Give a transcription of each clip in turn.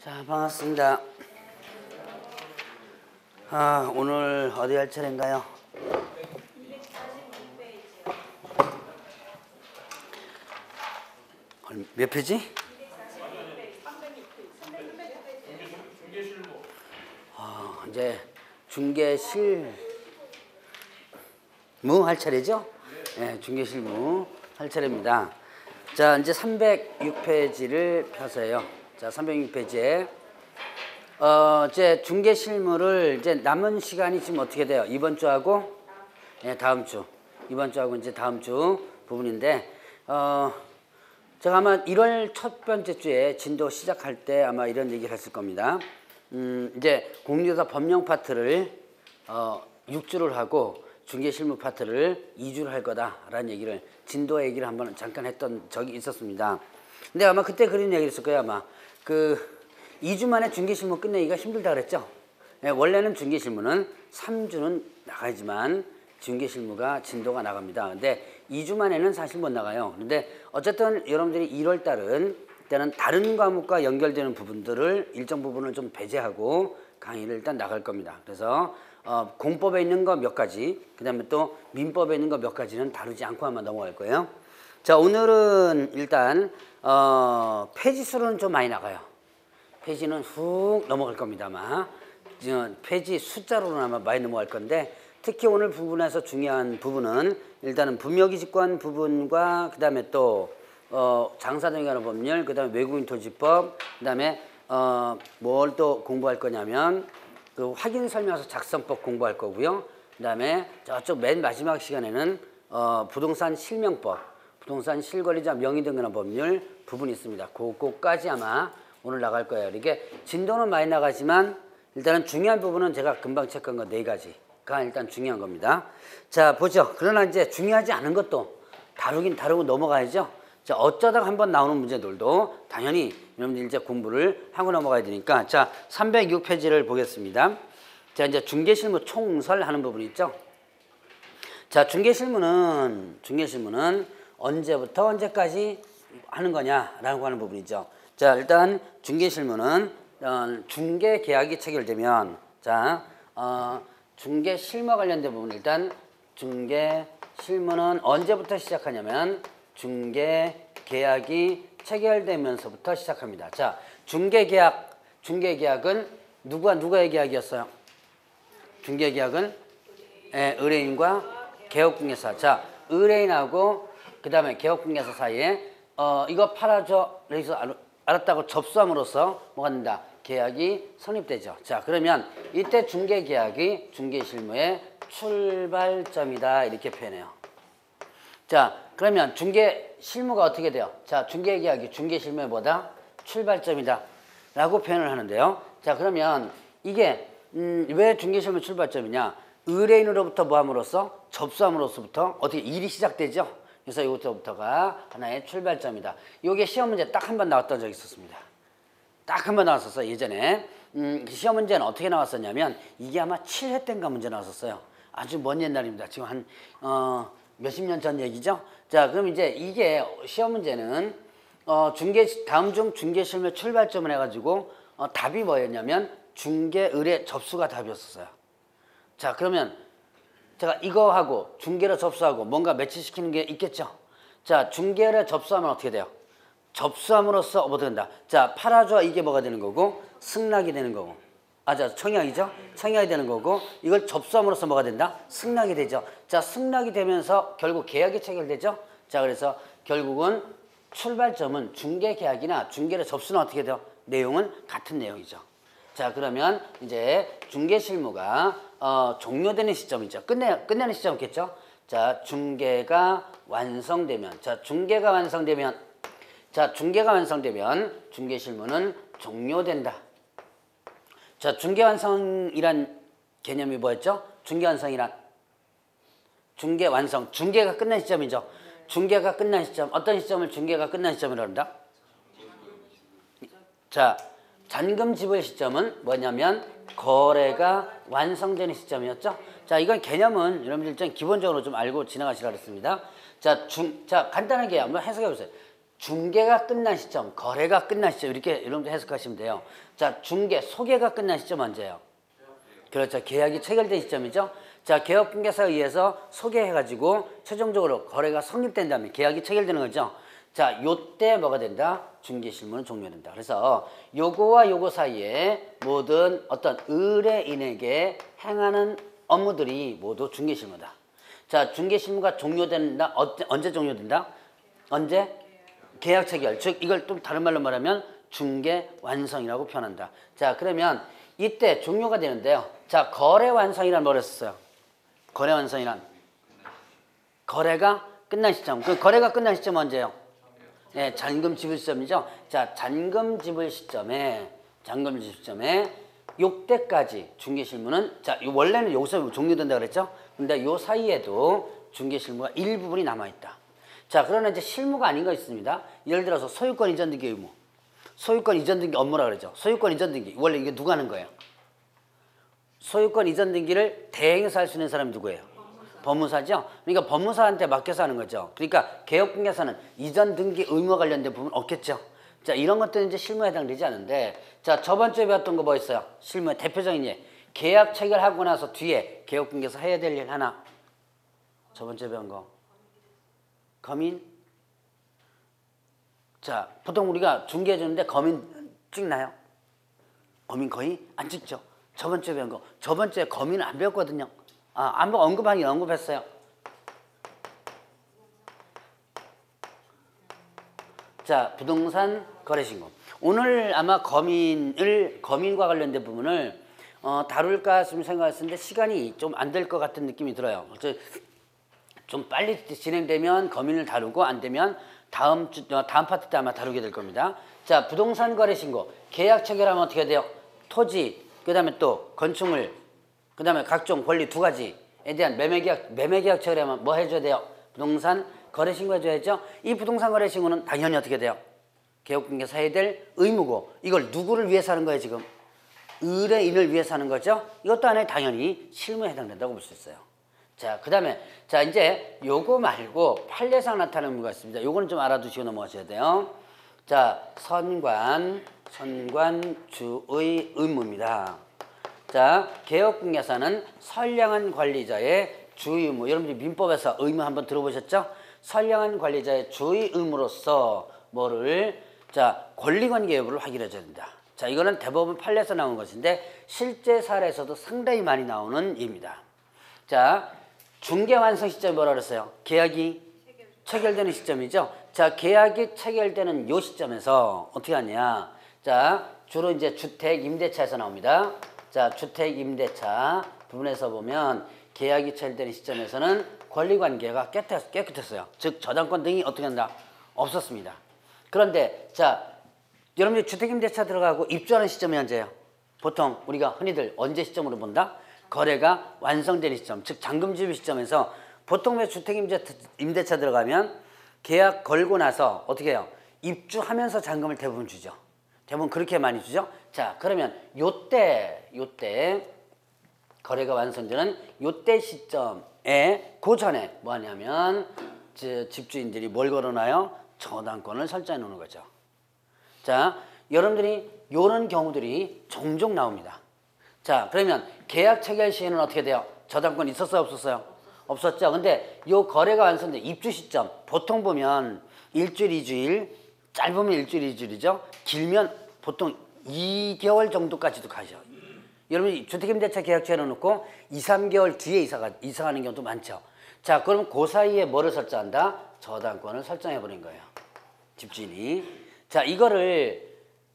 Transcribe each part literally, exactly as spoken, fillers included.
자, 반갑습니다. 아, 오늘 어디 할 차례인가요? 몇 페이지? 어, 이제 중개실무 할 차례죠? 네, 중개실무 할 차례입니다. 자, 이제 삼백육 페이지를 펴서요. 자, 삼백육 페이지에 어, 이제 중개실무를 이제 남은 시간이 지금 어떻게 돼요? 이번 주하고 네, 다음 주, 이번 주하고 이제 다음 주 부분인데, 어, 제가 아마 일월 첫 번째 주에 진도 시작할 때 아마 이런 얘기를 했을 겁니다. 음, 이제 공유사 법령 파트를 어, 육 주를 하고 중개실무 파트를 이 주를 할 거다라는 얘기를, 진도 얘기를 한번 잠깐 했던 적이 있었습니다. 근데 아마 그때 그런 얘기를 했을 거예요. 아마 그 이 주 만에 중개실무 끝내기가 힘들다 그랬죠. 네, 원래는 중개실무는 삼 주는 나가지만 중개실무가 진도가 나갑니다. 근데 이 주 만에는 사실 못 나가요. 근데 어쨌든 여러분들이 일월 달은 일단은 다른 과목과 연결되는 부분들을 일정 부분을 좀 배제하고 강의를 일단 나갈 겁니다. 그래서 어, 공법에 있는 거 몇 가지, 그 다음에 또 민법에 있는 거 몇 가지는 다루지 않고 아마 넘어갈 거예요. 자, 오늘은 일단 어, 페이지 수는 좀 많이 나가요. 페이지는 훅 넘어갈 겁니다. 아마 페이지 숫자로는 아마 많이 넘어갈 건데, 특히 오늘 부분에서 중요한 부분은 일단은 분묘기지권 부분과 그 다음에 또 어, 장사등기관의 법률, 그 다음에 외국인 토지법, 그 다음에 어, 뭘 또 공부할 거냐면 그 확인설명서 작성법 공부할 거고요. 그 다음에 저쪽 맨 마지막 시간에는 어, 부동산 실명법, 부동산 실거래자 명의등기관 법률 부분이 있습니다. 그거까지 아마 오늘 나갈 거예요. 이게 진도는 많이 나가지만 일단은 중요한 부분은 제가 금방 체크한 거 네 가지가 일단 중요한 겁니다. 자, 보죠. 그러나 이제 중요하지 않은 것도 다루긴 다루고 넘어가야죠. 자, 어쩌다가 한번 나오는 문제들도 당연히 여러분들 이제 공부를 하고 넘어가야 되니까. 자, 삼백육 페이지를 보겠습니다. 자, 이제 중개실무 총설하는 부분이 있죠. 자, 중개실무는 중개실무는 언제부터 언제까지 하는 거냐라고 하는 부분이죠. 자, 일단 중개실무는 어, 중개계약이 체결되면, 자, 어, 중개실무와 관련된 부분, 일단 중개실무는 언제부터 시작하냐면 중개계약이 체결되면서부터 시작합니다. 자, 중개계약, 중개계약은 누구와 누구의 계약이었어요? 중개계약은 예, 의뢰인과 개업공개사. 자, 의뢰인하고 그 다음에 개업공개사 사이에 어, 이거 팔아줘 그래서 알았다고 접수함으로써 뭐가 된다? 계약이 성립되죠. 자, 그러면 이때 중개계약이 중개실무의 출발점이다 이렇게 표현해요. 자, 그러면 중개실무가 어떻게 돼요? 자, 중개계약이 중개실무의 뭐다? 출발점이다 라고 표현을 하는데요. 자, 그러면 이게 음, 왜 중개실무 출발점이냐? 의뢰인으로부터 뭐 함으로써? 접수함으로써부터 어떻게 일이 시작되죠? 그래서 이것부터가 하나의 출발점이다. 이게 시험 문제 딱 한 번 나왔던 적이 있었습니다. 딱 한 번 나왔었어요, 예전에. 음, 시험 문제는 어떻게 나왔었냐면 이게 아마 칠 회 때인가 문제 나왔었어요. 아주 먼 옛날입니다. 지금 한 어, 몇십 년 전 얘기죠. 자, 그럼 이제 이게 시험 문제는 어, 중개 다음 중 중개실무 출발점을 해가지고 어, 답이 뭐였냐면 중개 의뢰 접수가 답이었었어요. 자, 그러면 제가 이거 하고 중개를 접수하고 뭔가 매치시키는 게 있겠죠. 자, 중개를 접수하면 어떻게 돼요? 접수함으로써 뭐 된다? 자, 팔아줘 이게 뭐가 되는 거고 승낙이 되는 거고. 아, 자, 청약이죠? 청약이 되는 거고 이걸 접수함으로써 뭐가 된다? 승낙이 되죠. 자, 승낙이 되면서 결국 계약이 체결되죠. 자, 그래서 결국은 출발점은 중개계약이나 중개를 접수는 어떻게 돼요? 내용은 같은 내용이죠. 자, 그러면 이제 중개실무가 어, 종료되는 시점이죠. 끝내, 끝내는 시점이겠죠. 자, 중개가 완성되면, 자, 중개가 완성되면, 자, 중개가 완성되면 중개실무는 종료된다. 자, 중개완성이란 개념이 뭐였죠? 중개완성이란 중개완성, 중개가 끝난 시점이죠. 중개가 끝난 시점, 어떤 시점을 중개가 끝난 시점이라고 합니다? 자, 잔금 지불 시점은 뭐냐면 거래가 완성되는 시점이었죠. 자, 이건 개념은 여러분들 좀 기본적으로 좀 알고 지나가시라 그랬습니다. 자, 중, 자, 간단하게 한번 해석해 보세요. 중개가 끝난 시점, 거래가 끝난 시점 이렇게 여러분들 해석하시면 돼요. 자, 중개, 소개가 끝난 시점 언제예요? 그렇죠. 계약이 체결된 시점이죠. 자, 개업공개사에 의해서 소개해가지고 최종적으로 거래가 성립된 다음에 계약이 체결되는 거죠. 자, 요때 뭐가 된다? 중개실무는 종료된다. 그래서 요거와 요거 사이에 모든 어떤 의뢰인에게 행하는 업무들이 모두 중개실무다. 자, 중개실무가 종료된다. 어, 언제 종료된다? 언제? 계약 체결. 즉 이걸 좀 다른 말로 말하면 중개 완성이라고 표현한다. 자, 그러면 이때 종료가 되는데요. 자, 거래 완성이란 뭐를 썼어요? 거래 완성이란 거래가 끝난 시점. 그 거래가 끝난 시점 언제예요? 네, 잔금 지불 시점이죠. 자, 잔금 지불 시점에 잔금 지불 시점에 요때까지 중개실무는 자, 원래는 여기서 종료된다 그랬죠. 근데 요 사이에도 중개실무가 일부분이 남아 있다. 자, 그러나 이제 실무가 아닌 거 있습니다. 예를 들어서 소유권 이전 등기 의무. 소유권 이전 등기 업무라 그러죠. 소유권 이전 등기. 원래 이게 누가 하는 거예요? 소유권 이전 등기를 대행해서 할 수 있는 사람이 누구예요? 법무사죠. 그러니까 법무사한테 맡겨서 하는 거죠. 그러니까 개업공개사는 이전 등기 의무와 관련된 부분 없겠죠. 자, 이런 것들은 이제 실무에 해당되지 않은데, 자, 저번 주에 배웠던 거 뭐 있어요? 실무의 대표적인 예. 계약 체결하고 나서 뒤에 개업공개사 해야 될 일 하나. 저번 주에 배운 거. 검인. 자, 보통 우리가 중개해 주는데 검인 찍나요? 검인 거의 안 찍죠. 저번 주에 배운 거. 저번 주에 검인을 안 배웠거든요. 아, 안 언급하긴 언급했어요. 자, 부동산 거래신고. 오늘 아마 검인을, 검인과 관련된 부분을 어, 다룰까 좀 생각했는데 시간이 좀 안 될 것 같은 느낌이 들어요. 좀 빨리 진행되면 검인을 다루고 안 되면 다음 주, 다음 파트 때 아마 다루게 될 겁니다. 자, 부동산 거래신고. 계약 체결하면 어떻게 돼요? 토지, 그 다음에 또 건축물, 그 다음에 각종 권리 두 가지에 대한 매매계약, 매매계약 체결하면 뭐 해줘야 돼요? 부동산 거래신고 해줘야죠. 이 부동산 거래신고는 당연히 어떻게 돼요? 개업공개사 해야 될 의무고, 이걸 누구를 위해서 하는 거예요 지금? 의뢰인을 위해서 하는 거죠. 이것도 하나의 당연히 실무에 해당된다고 볼 수 있어요. 자, 그 다음에 자 이제 요거 말고 판례상 나타나는 의무가 있습니다. 요거는 좀 알아두시고 넘어가셔야 돼요. 자, 선관, 선관주의 의무입니다. 자, 개업공개사는 선량한 관리자의 주의 의무. 여러분들 민법에서 의무 한번 들어보셨죠? 선량한 관리자의 주의 의무로서 뭐를 자 권리관계 여부를 확인해 줘야 된다. 자, 이거는 대법원 판례에서 나온 것인데 실제 사례에서도 상당히 많이 나오는 예입니다. 자, 중개 완성 시점이 뭐라 그랬어요? 계약이 체결. 체결되는 시점이죠. 자, 계약이 체결되는 요 시점에서 어떻게 하냐? 자, 주로 이제 주택 임대차에서 나옵니다. 자, 주택 임대차 부분에서 보면 계약이 체결되는 시점에서는 권리관계가 깨끗, 깨끗했어요. 즉 저당권 등이 어떻게 한다? 없었습니다. 그런데 자, 여러분들 주택임대차 들어가고 입주하는 시점이 언제예요? 보통 우리가 흔히들 언제 시점으로 본다? 거래가 완성되는 시점, 즉 잔금지불 시점에서 보통 왜 주택임대차 들어가면 계약 걸고 나서 어떻게 해요? 입주하면서 잔금을 대부분 주죠. 대부분 그렇게 많이 주죠. 자, 그러면 요때 요때 거래가 완성되는 요때 시점에 그 전에 뭐 하냐면 집주인들이 뭘 걸어놔요? 저당권을 설정해 놓는 거죠. 자, 여러분들이 요런 경우들이 종종 나옵니다. 자, 그러면 계약 체결 시에는 어떻게 돼요? 저당권 있었어요, 없었어요? 없었죠. 근데 요 거래가 완성된 입주 시점 보통 보면 일주일, 이주일, 짧으면 일주일, 이주일이죠. 길면 보통 이 개월 정도까지도 가죠. 여러분이 주택임대차 계약 체결해놓고 이, 삼 개월 뒤에 이사가, 이사가는 경우도 많죠. 자, 그럼 그 사이에 뭐를 설정한다? 저당권을 설정해버린 거예요. 집주인이. 자, 이거를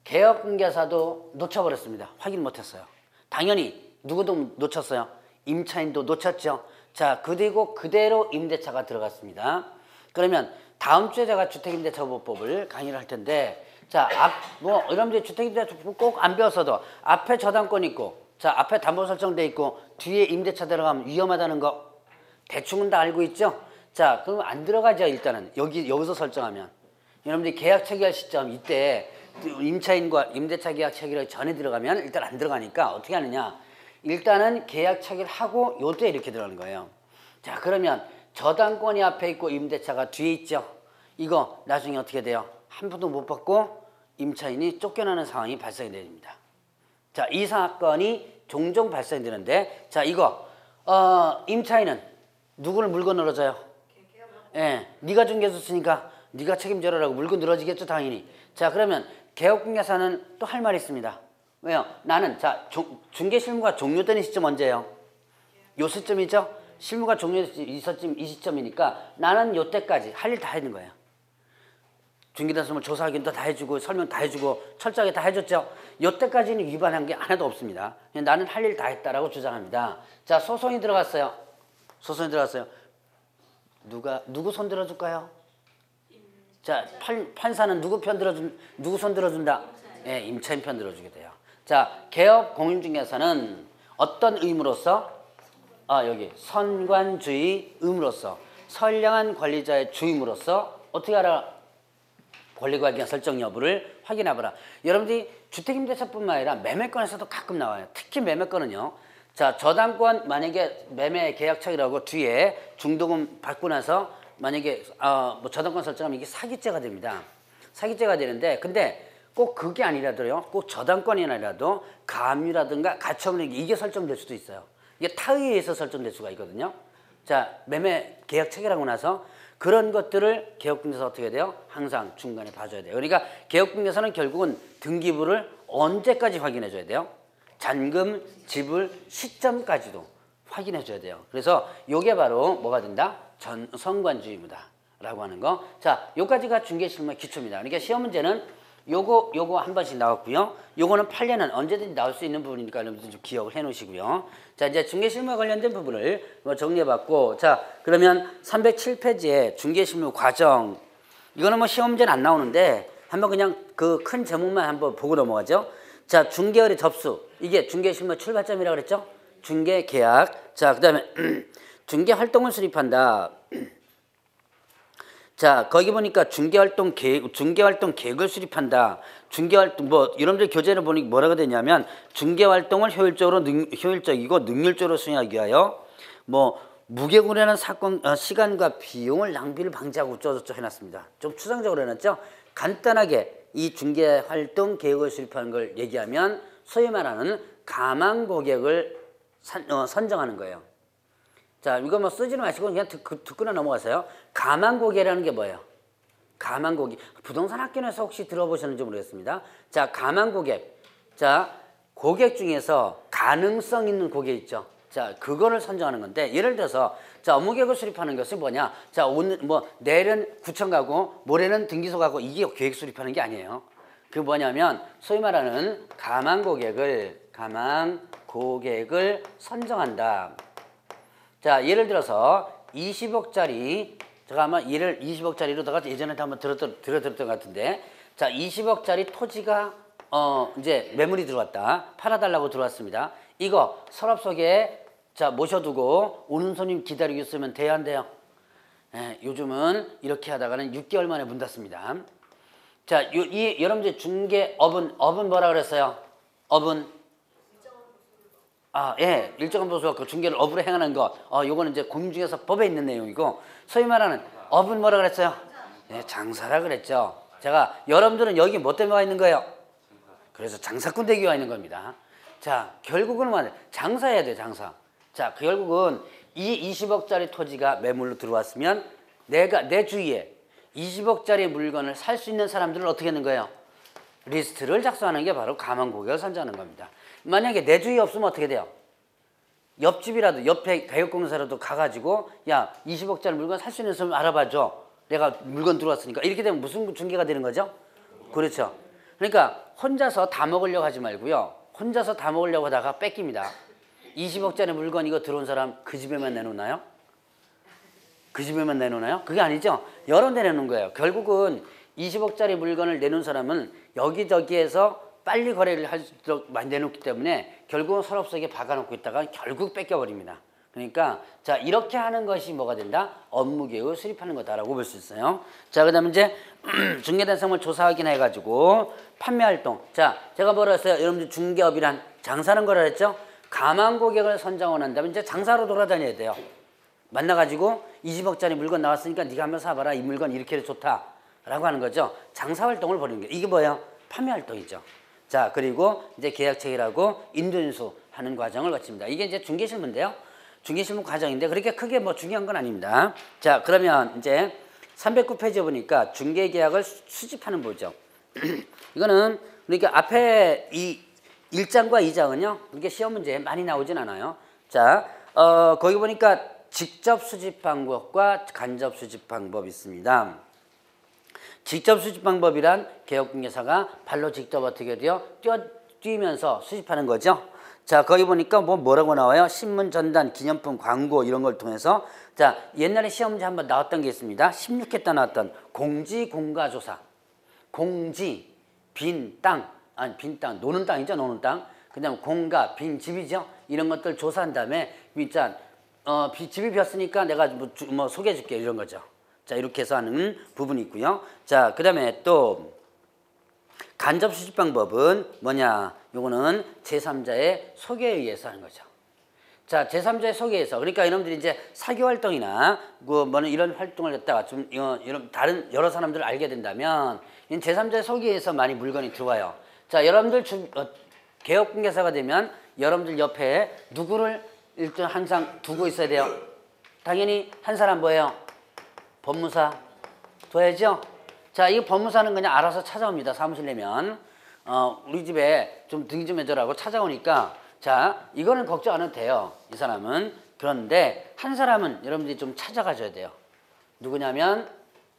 개업공개사도 놓쳐버렸습니다. 확인 못했어요. 당연히 누구도 놓쳤어요. 임차인도 놓쳤죠. 자, 그리고 그대로 임대차가 들어갔습니다. 그러면 다음 주에 제가 주택임대차보호법을 강의를 할 텐데, 자, 앞, 뭐, 여러분들이 주택임대차보호법 꼭 안 배웠어도 앞에 저당권 있고, 자, 앞에 담보 설정돼 있고, 뒤에 임대차 들어가면 위험하다는 거 대충은 다 알고 있죠? 자, 그럼 안 들어가죠, 일단은. 여기, 여기서 설정하면. 여러분들이 계약 체결 시점, 이때 임차인과 임대차 계약 체결하기 전에 들어가면 일단 안 들어가니까 어떻게 하느냐. 일단은 계약 체결하고 요때 이렇게 들어가는 거예요. 자, 그러면 저당권이 앞에 있고 임대차가 뒤에 있죠. 이거 나중에 어떻게 돼요? 한 푼도 못 받고 임차인이 쫓겨나는 상황이 발생이 됩니다. 자, 이 사건이 종종 발생이 되는데, 자, 이거 어, 임차인은 누구를 물건 늘어줘요? 예, 네가 중개줬으니까 네가 책임져라라고 물건 늘어지겠죠, 당연히. 자, 그러면 개업공개사는 또 할 말이 있습니다. 왜요? 나는 자 중, 중개 실무가 종료되는 시점 언제예요? 요 시점이죠? 실무가 종료된 이 시점, 이 시점이니까 나는 요 때까지 할 일 다 했는 거예요. 중개단서물 조사 확인도 다 해주고 설명 다 해주고 철저하게 다 해줬죠. 요 때까지는 위반한 게 하나도 없습니다. 나는 할 일 다 했다라고 주장합니다. 자, 소송이 들어갔어요. 소송이 들어갔어요. 누가 누구 손 들어줄까요? 자, 판, 판사는 누구 편 들어준 누구 손 들어준다? 예, 네, 임차인 편 들어주게 돼요. 자, 개업 공인중개사는 어떤 의무로서? 아, 여기 선관주의 의무로서 선량한 관리자의 주임으로서 어떻게 하라? 권리관계 설정 여부를 확인해보라. 여러분들이 주택임대차뿐만 아니라 매매건에서도 가끔 나와요. 특히 매매건은요. 자, 저당권 만약에 매매 계약처이라고 뒤에 중도금 받고 나서 만약에 어, 뭐 저당권 설정하면 이게 사기죄가 됩니다. 사기죄가 되는데, 근데 꼭 그게 아니라도요. 꼭 저당권이 아니라도 가압류라든가 가처분 이게 설정될 수도 있어요. 이게 타의에 의해서 설정될 수가 있거든요. 자, 매매 계약 체결하고 나서 그런 것들을 개업공개사 어떻게 해야 돼요? 항상 중간에 봐줘야 돼요. 그러니까 개업공개사는 결국은 등기부를 언제까지 확인해 줘야 돼요? 잔금, 지불, 시점까지도 확인해 줘야 돼요. 그래서 요게 바로 뭐가 된다? 전선관주의무다 라고 하는 거. 자, 요까지가 중개실무의 기초입니다. 그러니까 시험 문제는 요거 요거 한 번씩 나왔고요. 요거는 판례는 언제든지 나올 수 있는 부분이니까 여러분들 좀 기억을 해 놓으시고요. 자, 이제 중개실무와 관련된 부분을 뭐 정리해 봤고, 자, 그러면 삼백칠 페이지에 중개실무 과정, 이거는 뭐 시험 문제는 안 나오는데 한번 그냥 그 큰 제목만 한번 보고 넘어가죠. 자, 중개월의 접수, 이게 중개실무 출발점이라고 그랬죠. 중개계약. 자, 그 다음에 중개활동을 수립한다. 자, 거기 보니까 중개활동 계획, 중개활동 계획을 수립한다. 중개활동, 뭐, 여러분들 교재를 보니 뭐라고 되냐면, 중개활동을 효율적으로, 능, 효율적이고 능률적으로 수행하기 위하여, 뭐, 무게군이라는 사건, 어, 시간과 비용을 낭비를 방지하고 어쩌고저쩌고 해놨습니다. 좀 추상적으로 해놨죠? 간단하게 이 중개활동 계획을 수립하는 걸 얘기하면, 소위 말하는 가망 고객을 산, 어, 선정하는 거예요. 자, 이거 뭐 쓰지는 마시고 그냥 듣, 듣고나 넘어가세요. 가망고객이라는 게 뭐예요? 가망고객. 부동산 학교에서 혹시 들어보셨는지 모르겠습니다. 자, 가망고객. 자, 고객 중에서 가능성 있는 고객 있죠. 자, 그거를 선정하는 건데, 예를 들어서 자, 업무 계획을 수립하는 것이 뭐냐? 자, 오늘 뭐 내일은 구청 가고 모레는 등기소 가고 이게 계획 수립하는 게 아니에요. 그 뭐냐면 소위 말하는 가망고객을 가망고객을 선정한다. 자, 예를 들어서 이십억짜리, 제가 아마 예를 이십억짜리로다가 예전에 한번 들었던, 들었던 것 같은데, 자, 이십억짜리 토지가, 어, 이제 매물이 들어왔다. 팔아달라고 들어왔습니다. 이거 서랍 속에, 자, 모셔두고 오는 손님 기다리고 있으면 돼야 안 돼요? 예, 요즘은 이렇게 하다가는 육 개월 만에 문 닫습니다. 자, 요, 이, 여러분들 중개업은, 업은 뭐라 그랬어요? 업은? 아, 예. 일정한 보수와 그 중개를 업으로 행하는 것. 어, 요거는 이제 공인중개사 법에 있는 내용이고, 소위 말하는 업은 뭐라 그랬어요? 예, 장사라 그랬죠. 제가, 여러분들은 여기 뭐 때문에 와 있는 거예요? 그래서 장사꾼 되기 와 있는 겁니다. 자, 결국은 뭐, 장사해야 돼, 장사. 자, 결국은 이 이십억짜리 토지가 매물로 들어왔으면 내가, 내 주위에 이십억짜리 물건을 살 수 있는 사람들을 어떻게 하는 거예요? 리스트를 작성하는 게 바로 가망고객을 선정하는 겁니다. 만약에 내 주위에 없으면 어떻게 돼요? 옆집이라도 옆에 가격공사라도 가가지고 야, 이십억짜리 물건 살 수 있는 사람 알아봐줘. 내가 물건 들어왔으니까. 이렇게 되면 무슨 중개가 되는 거죠? 그렇죠. 그러니까 혼자서 다 먹으려고 하지 말고요. 혼자서 다 먹으려고 하다가 뺏깁니다. 이십억짜리 물건 이거 들어온 사람 그 집에만 내놓나요? 그 집에만 내놓나요? 그게 아니죠. 여러 데 내놓는 거예요. 결국은 이십억짜리 물건을 내놓은 사람은 여기저기에서 빨리 거래를 할 수 있도록 많이 내놓기 때문에 결국은 서랍 속에 박아놓고 있다가 결국 뺏겨버립니다. 그러니까 자, 이렇게 하는 것이 뭐가 된다? 업무계획을 수립하는 거다라고 볼 수 있어요. 자, 그 다음에 이제 중개단성을 조사 확인해가지고 판매활동. 자, 제가 뭐라 했어요? 여러분들 중개업이란 장사는 거라 했죠? 가망고객을 선정을 한다면 이제 장사로 돌아다녀야 돼요. 만나가지고 이십억짜리 물건 나왔으니까 네가 한번 사봐라. 이 물건 이렇게 해도 좋다라고 하는 거죠. 장사활동을 벌이는 게 이게 뭐예요? 판매활동이죠. 자, 그리고 이제 계약 체결하고 인도인수 하는 과정을 거칩니다. 이게 이제 중개실무인데요. 중개실무 과정인데 그렇게 크게 뭐 중요한 건 아닙니다. 자, 그러면 이제 삼백구 페이지에 보니까 중개계약을 수집하는 부죠. 이거는 그러니까 앞에 이 일 장과 이 장은요. 이게 시험 문제에 많이 나오진 않아요. 자, 어, 거기 보니까 직접 수집 방법과 간접 수집 방법이 있습니다. 직접 수집 방법이란 개업공개사가 발로 직접 어떻게 돼요? 뛰어, 뛰면서 수집하는 거죠. 자, 거기 보니까 뭐 뭐라고 나와요? 신문, 전단, 기념품, 광고 이런 걸 통해서 자, 옛날에 시험 문제 한번 나왔던 게 있습니다. 십육 회 때 나왔던 공지, 공가조사. 공지, 빈 땅, 아니 빈 땅, 노는 땅이죠, 노는 땅. 그다음 공가, 빈 집이죠. 이런 것들 조사한 다음에 일단 어, 집이 비었으니까 내가 뭐, 주, 뭐 소개해줄게 이런 거죠. 자, 이렇게 해서 하는 부분이 있고요. 자, 그 다음에 또 간접 수집 방법은 뭐냐? 요거는 제삼자의 소개에 의해서 하는 거죠. 자, 제삼자의 소개에서 그러니까 여러분들이 이제 사교 활동이나 그 뭐는 이런 활동을 갖다가 좀 어, 이런 다른 여러 사람들을 알게 된다면 제삼자의 소개에서 많이 물건이 들어와요. 자, 여러분들 주, 어, 개업공개사가 되면 여러분들 옆에 누구를 일단 항상 두고 있어야 돼요. 당연히 한 사람 뭐예요? 법무사 둬야죠. 자, 이 법무사는 그냥 알아서 찾아옵니다. 사무실 내면 어, 우리 집에 좀 등기 좀 해줘라고 찾아오니까 자, 이거는 걱정 안 해도 돼요. 이 사람은. 그런데 한 사람은 여러분들이 좀 찾아가줘야 돼요. 누구냐면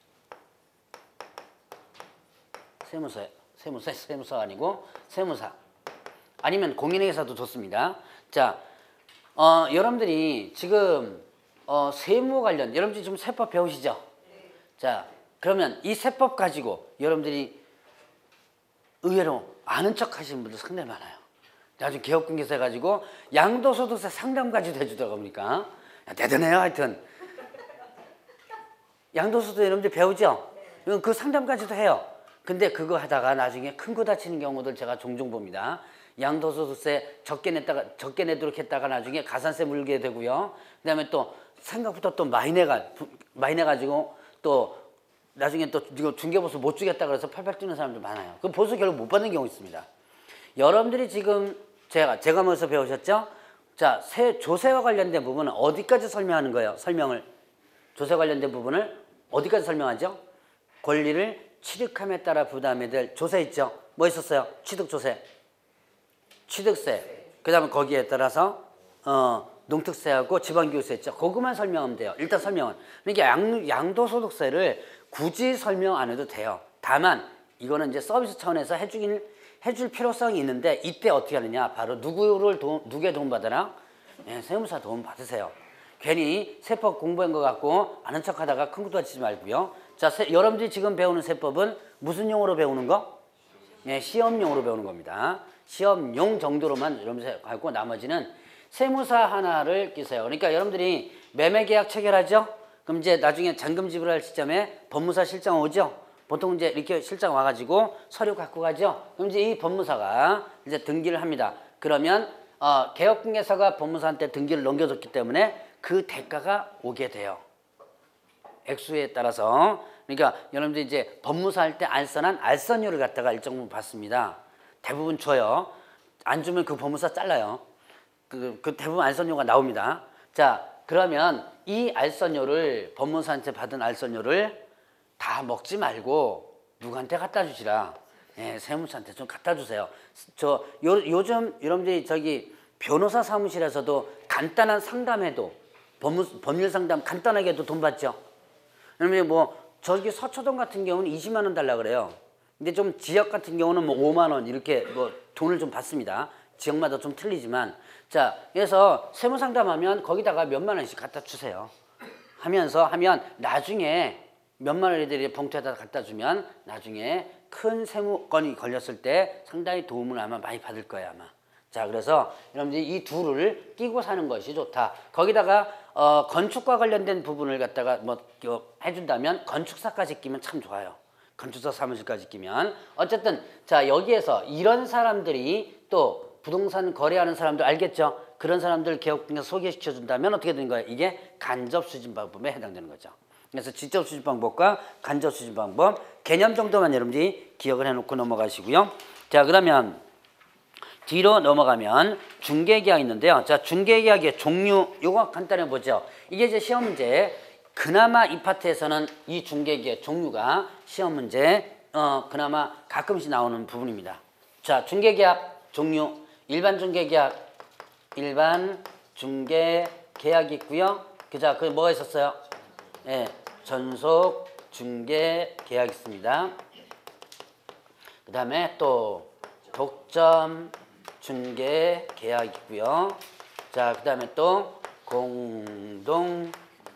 세무사, 세무사, 세무사가 아니고 세무사. 아니면 공인회계사도 좋습니다. 자, 어, 여러분들이 지금 어, 세무 관련 여러분들이 좀 세법 배우시죠? 자, 그러면 이 세법 가지고 여러분들이 의외로 아는 척 하시는 분들 상당히 많아요. 나중에 개업공개사 해가지고 양도소득세 상담까지도 해주더라고 보니까 대단해요. 하여튼 양도소득 여러분들 배우죠? 그 상담까지도 해요. 근데 그거 하다가 나중에 큰 거 다치는 경우들 제가 종종 봅니다. 양도소득세 적게 냈다가 적게 내도록 했다가 나중에 가산세 물게 되고요. 그다음에 또 생각보다 또 많이 내가 많이 내가지고 또 나중에 또 이거 중개보수 못 주겠다 그래서 팔팔 뛰는 사람들 많아요. 그 보수 결국 못 받는 경우 있습니다. 여러분들이 지금 제가 제가 뭐서 배우셨죠? 자, 세, 조세와 관련된 부분은 어디까지 설명하는 거예요? 설명을 조세 관련된 부분을 어디까지 설명하죠? 권리를 취득함에 따라 부담이 될 조세 있죠? 뭐 있었어요? 취득조세, 취득세. 그 다음에 거기에 따라서 어, 농특세하고 지방교육세 있죠? 그것만 설명하면 돼요. 일단 설명은. 그러니까 양, 양도소득세를 굳이 설명 안 해도 돼요. 다만 이거는 이제 서비스 차원에서 해주긴 해줄 필요성이 있는데 이때 어떻게 하느냐? 바로 누구를 도, 누구의 도움 받으라? 예, 세무사 도움 받으세요. 괜히 세법 공부한 것 같고 아는 척하다가 큰 것도 다치지 말고요. 자, 세, 여러분들이 지금 배우는 세법은 무슨 용어로 배우는 거? 예, 시험용으로 배우는 겁니다. 시험용 정도로만 여러분들 하고 나머지는 세무사 하나를 끼세요. 그러니까 여러분들이 매매계약 체결하죠? 그럼 이제 나중에 잔금 지불할 시점에 법무사 실장 오죠? 보통 이제 이렇게 실장 와가지고 서류 갖고 가죠? 그럼 이제 이 법무사가 이제 등기를 합니다. 그러면 어, 개업공개사가 법무사한테 등기를 넘겨줬기 때문에 그 대가가 오게 돼요. 액수에 따라서. 그러니까 여러분들 이제 법무사 할 때 알선한 알선료를 갖다가 일정 부분 받습니다. 대부분 줘요. 안 주면 그 법무사 잘라요. 그, 그 대부분 알선료가 나옵니다. 자, 그러면 이 알선료를 법무사한테 받은 알선료를 다 먹지 말고 누구한테 갖다 주시라. 예, 세무사한테 좀 갖다 주세요. 저 요, 요즘 여러분들이 저기 변호사 사무실에서도 간단한 상담해도 법무, 법률 상담 간단하게 해도 돈 받죠. 그러면 뭐 저기 서초동 같은 경우는 이십만 원 달라 그래요. 근데 좀 지역 같은 경우는 뭐 오만 원 이렇게 뭐 돈을 좀 받습니다. 지역마다 좀 틀리지만 자, 그래서 세무 상담하면 거기다가 몇만 원씩 갖다 주세요. 하면서 하면 나중에 몇만 원들이 봉투에다 갖다 주면 나중에 큰 세무건이 걸렸을 때 상당히 도움을 아마 많이 받을 거예요 아마. 자, 그래서 여러분들이 이 둘을 끼고 사는 것이 좋다. 거기다가 어, 건축과 관련된 부분을 갖다가 뭐 어, 해준다면 건축사까지 끼면 참 좋아요. 건축사 사무실까지 끼면 어쨌든 자, 여기에서 이런 사람들이 또 부동산 거래하는 사람들 알겠죠? 그런 사람들 개업공개서 소개시켜 준다면 어떻게 되는 거예요? 이게 간접 수집 방법에 해당되는 거죠. 그래서 직접 수집 방법과 간접 수집 방법 개념 정도만 여러분들이 기억을 해놓고 넘어가시고요. 자, 그러면 뒤로 넘어가면 중개계약 있는데요. 자, 중개계약의 종류 요거 간단히 보죠. 이게 이제 시험 문제. 그나마 이 파트에서는 이 중개계약 종류가 시험 문제 어 그나마 가끔씩 나오는 부분입니다. 자, 중개계약 종류 일반 중개계약 일반 중개계약이 있고요. 그자 그 뭐가 있었어요? 예, 전속 중개계약 있습니다. 그 다음에 또 독점 중개계약 있고요. 자, 그 다음에 또 공동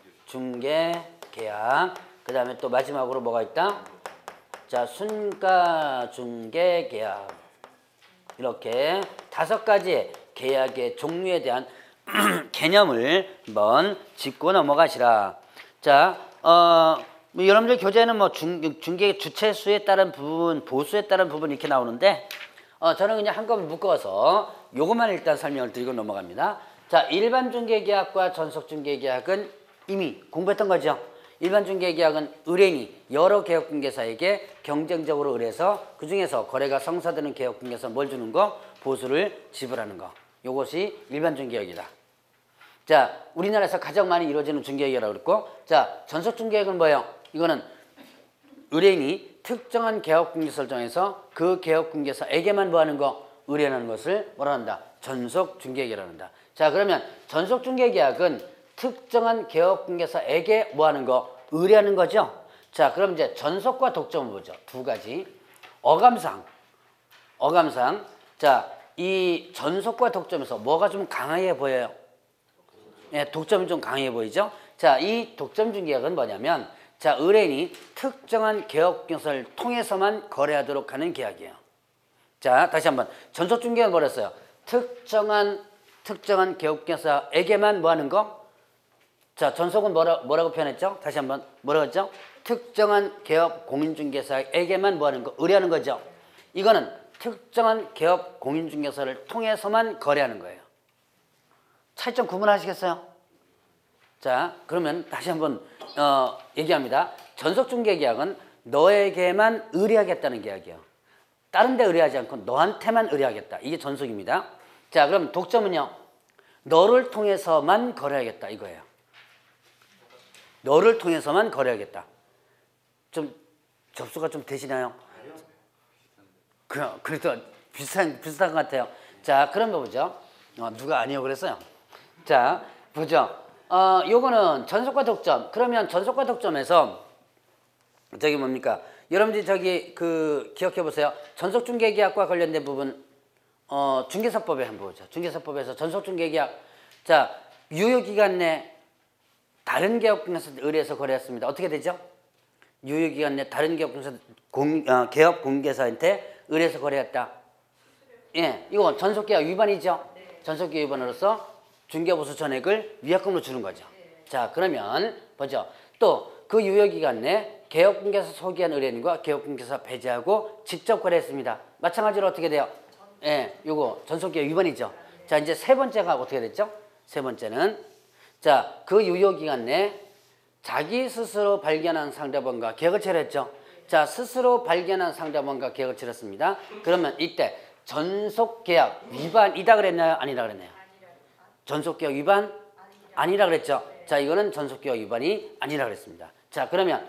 중개계약. 그 다음에 또 마지막으로 뭐가 있다? 자, 순가 중개계약. 이렇게 다섯 가지 계약의 종류에 대한 개념을 한번 짚고 넘어가시라. 자, 어, 뭐 여러분들 교재는 뭐 중, 중개 주체수에 따른 부분, 보수에 따른 부분 이렇게 나오는데 어, 저는 그냥 한꺼번에 묶어서 요것만 일단 설명을 드리고 넘어갑니다. 자, 일반 중개계약과 전속 중개계약은 이미 공부했던 거죠. 일반 중개계약은 의뢰인이 여러 개업공개사에게 경쟁적으로 의뢰해서 그 중에서 거래가 성사되는 개업공개사 뭘 주는 거? 보수를 지불하는 거. 요것이 일반 중개계약이다. 자, 우리나라에서 가장 많이 이루어지는 중개계약이라고 그랬고, 자, 전속 중개계약은 뭐예요? 이거는 의뢰인이 특정한 개업공개사를 정해서 그 개업공개사에게만 뭐 하는 거? 의뢰하는 것을 뭐라 한다? 전속 중개계약이라고 한다. 자, 그러면 전속 중개계약은 특정한 개업공개사에게 뭐 하는 거? 의뢰하는 거죠? 자, 그럼 이제 전속과 독점을 보죠. 두 가지. 어감상. 어감상. 자, 이 전속과 독점에서 뭐가 좀 강해 보여요? 예, 독점이 좀 강해 보이죠? 자, 이 독점 중개약은 뭐냐면 자, 의뢰인이 특정한 개업공개사를 통해서만 거래하도록 하는 계약이에요. 자, 다시 한번. 전속 중개약은 뭐랬어요? 특정한 특정한 개업공개사에게만 뭐 하는 거? 자, 전속은 뭐라, 뭐라고 표현했죠? 다시 한번 뭐라고 했죠? 특정한 개업 공인중개사에게만 뭐 하는 거? 의뢰하는 거죠. 이거는 특정한 개업 공인중개사를 통해서만 거래하는 거예요. 차이점 구분하시겠어요? 자, 그러면 다시 한번 어, 얘기합니다. 전속중개계약은 너에게만 의뢰하겠다는 계약이에요. 다른 데 의뢰하지 않고 너한테만 의뢰하겠다. 이게 전속입니다. 자, 그럼 독점은요? 너를 통해서만 거래하겠다 이거예요. 너를 통해서만 거래하겠다. 좀 접수가 좀 되시나요? 그, 그래도 비슷한, 비슷한 것 같아요. 자, 그럼 보죠. 어, 누가 아니요 그랬어요? 자, 보죠. 어, 요거는 전속과 독점. 그러면 전속과 독점에서 저기 뭡니까? 여러분들이 저기 그 기억해 보세요. 전속중개계약과 관련된 부분 어, 중개사법에 한번 보죠. 중개사법에서 전속중개계약. 자, 유효기간 내 다른 개업공개사 의뢰해서 거래했습니다. 어떻게 되죠? 유효기간 내 다른 개업공개사 공, 어, 개업공개사한테 의뢰해서 거래했다. 예, 이거 전속계약 위반이죠. 네. 전속계약 위반으로서 중개보수 전액을 위약금으로 주는 거죠. 네. 자, 그러면 보죠. 또 그 유효기간 내 개업공개사 소개한 의뢰인과 개업공개사 배제하고 직접 거래했습니다. 마찬가지로 어떻게 돼요? 예, 요거 전속계약 위반이죠. 네. 자, 이제 세 번째가 어떻게 됐죠? 세 번째는 자, 그 유효기간 내 자기 스스로 발견한 상대방과 계약을 체결했죠. 자, 스스로 발견한 상대방과 계약을 체결했습니다. 그러면 이때 전속계약 위반이다 그랬나요? 아니다 그랬나요? 전속계약 위반? 아니라 그랬죠. 자, 이거는 전속계약 위반이 아니라 그랬습니다. 자, 그러면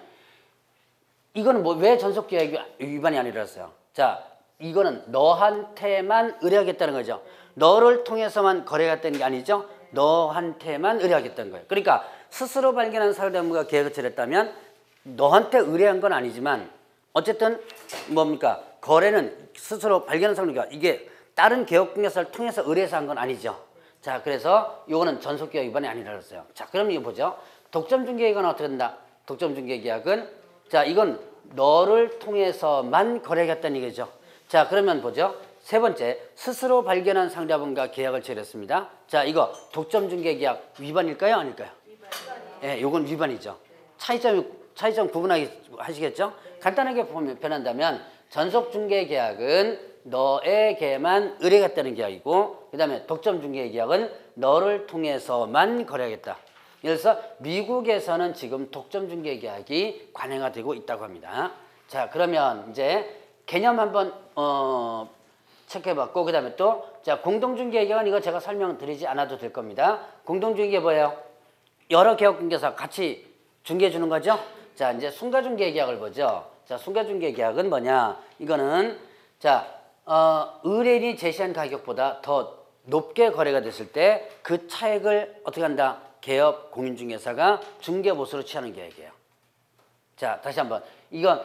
이거는 뭐 왜 전속계약 위반이 아니라 그랬어요? 자, 이거는 너한테만 의뢰하겠다는 거죠. 너를 통해서만 거래하겠다는 게 아니죠. 너한테만 의뢰하겠다는 거예요. 그러니까 스스로 발견한 상대방과 계약을 체결했다면 너한테 의뢰한 건 아니지만 어쨌든 뭡니까? 거래는 스스로 발견한 상대가 이게 다른 개업공개사를 통해서 의뢰해서 한 건 아니죠. 자, 그래서 이거는 전속계약 위반이 아니라 그랬어요. 자, 그럼 이거 보죠. 독점중개계약은 어떻게 된다? 독점중개계약은 자, 이건 너를 통해서만 거래하겠다는 얘기죠. 자, 그러면 보죠. 세 번째, 스스로 발견한 상대방과 계약을 체결했습니다. 자, 이거 독점중개계약 위반일까요? 아닐까요? 예, 네, 요건 위반이죠. 차이점, 차이점 구분하기 하시겠죠? 간단하게 보면 변한다면 전속중개계약은 너에게만 의뢰하겠다는 계약이고, 그 다음에 독점중개계약은 너를 통해서만 거래하겠다. 그래서 미국에서는 지금 독점중개계약이 관행화되고 있다고 합니다. 자, 그러면 이제 개념 한번 어, 체크해봤고, 그 다음에 또 자 공동중개계약은 이거 제가 설명드리지 않아도 될 겁니다. 공동중개계 뭐예요? 여러 개업중개사 같이 중개해 주는 거죠. 자, 이제 순가중개계약을 보죠. 자, 순가중개계약은 뭐냐? 이거는 자 어, 의뢰인이 제시한 가격보다 더 높게 거래가 됐을 때 그 차액을 어떻게 한다? 개업 공인중개사가 중개보수로 취하는 계약이에요. 자, 다시 한번 이건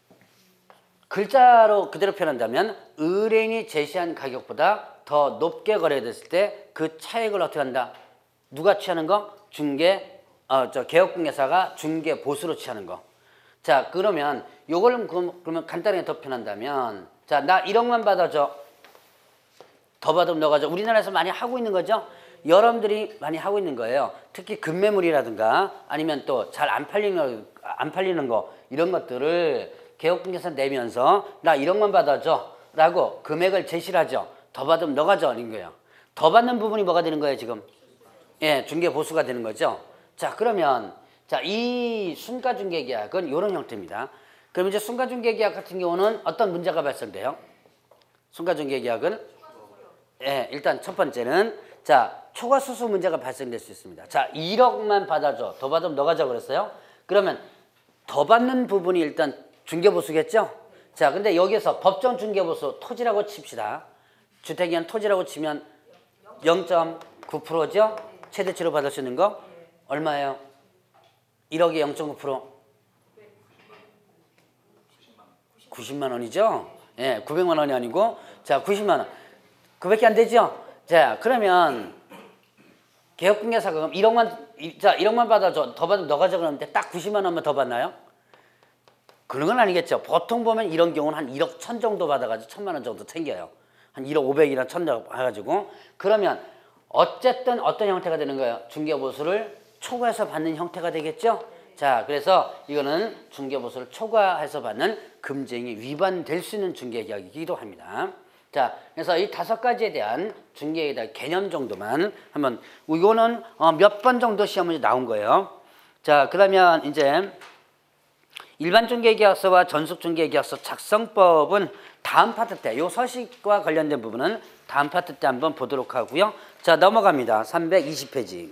글자로 그대로 표현한다면 의뢰인이 제시한 가격보다 더 높게 거래됐을 때 그 차액을 어떻게 한다? 누가 취하는 거? 중개, 어, 저 개업공개사가 중개 보수로 취하는 거. 자, 그러면 요걸 그러면 간단하게 더 표현한다면, 자, 나 일억만 받아줘. 더 받으면 너가 줘. 우리나라에서 많이 하고 있는 거죠. 여러분들이 많이 하고 있는 거예요. 특히 급매물이라든가 아니면 또 잘 안 팔리는 안 팔리는 거 이런 것들을 개업공개사 내면서 나 일억만 받아줘 라고 금액을 제시를 하죠. 더 받으면 너가 줘 이런 거예요. 더 받는 부분이 뭐가 되는 거예요 지금? 예, 중개보수가 되는 거죠. 자, 그러면 자, 이 순가중개계약은 이런 형태입니다. 그럼 이제 순가중개계약 같은 경우는 어떤 문제가 발생돼요? 순가중개계약은 예, 일단 첫 번째는 자, 초과수수 문제가 발생될 수 있습니다. 자, 일억만 받아줘. 더 받으면 너가 줘 그랬어요. 그러면 더 받는 부분이 일단 중개보수겠죠? 자, 근데 여기서 법정 중개보수 토지라고 칩시다. 주택이한 토지라고 치면 영 점 구 퍼센트죠? 최대치로 받을 수 있는 거? 얼마예요? 일억에 영 점 구 퍼센트? 구십만 원이죠? 예, 구백만 원이 아니고 자, 구십만 원. 그밖에 안 되죠? 자, 그러면 개업공개사가 그럼 일억만 자, 일억만 받아줘. 더 받으면 너가 줘 그러는데 딱 구십만 원만 더 받나요? 그런 건 아니겠죠. 보통 보면 이런 경우는 한 일억 천 정도 받아가지고 천만 원 정도 챙겨요. 한 일억 오백이나 천 정도 해가지고. 그러면 어쨌든 어떤 형태가 되는 거예요? 중개보수를 초과해서 받는 형태가 되겠죠. 자, 그래서 이거는 중개보수를 초과해서 받는 금지행위 위반될 수 있는 중개계약이기도 합니다. 자, 그래서 이 다섯 가지에 대한 중개에 대한 개념 정도만 한번, 이거는 어 몇 번 정도 시험 문제 나온 거예요. 자, 그러면 이제 일반 중개계약서와 전속 중개계약서 작성법은 다음 파트 때, 요 서식과 관련된 부분은 다음 파트 때 한번 보도록 하고요. 자, 넘어갑니다. 삼백이십 페이지.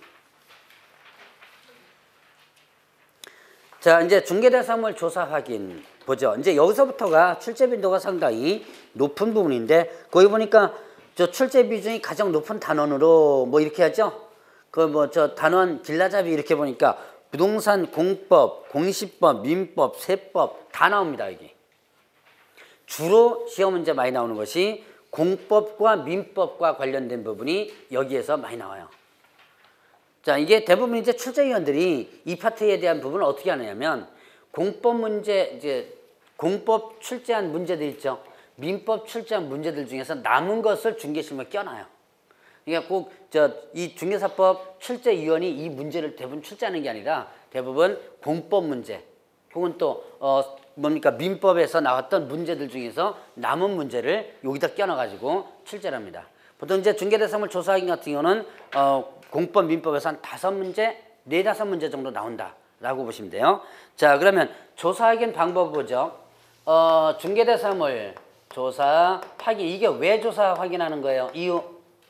자, 이제 중개대상물 조사 확인 보죠. 이제 여기서부터가 출제 빈도가 상당히 높은 부분인데, 거기 보니까 저 출제 비중이 가장 높은 단원으로 뭐 이렇게 하죠. 그 뭐 저 단원 길라잡이 이렇게 보니까 부동산 공법, 공시법, 민법, 세법 다 나옵니다. 여기 주로 시험 문제 많이 나오는 것이 공법과 민법과 관련된 부분이 여기에서 많이 나와요. 자, 이게 대부분 이제 출제위원들이 이 파트에 대한 부분을 어떻게 하느냐면, 공법 문제, 이제 공법 출제한 문제들 있죠. 민법 출제한 문제들 중에서 남은 것을 중개실무에 껴놔요. 그러니까 꼭 저 이 중개사법 출제위원이 이 문제를 대부분 출제하는 게 아니라 대부분 공법 문제 혹은 또 어 뭡니까 민법에서 나왔던 문제들 중에서 남은 문제를 여기다 껴놔가지고 출제를 합니다. 보통 이제 중개대상물 조사 확인 같은 경우는 어 공법 민법에서 한 다섯 문제, 네 다섯 문제 정도 나온다라고 보시면 돼요. 자, 그러면 조사 확인 방법 보죠. 어 중개대상물 조사 확인, 이게 왜 조사 확인하는 거예요? 이유.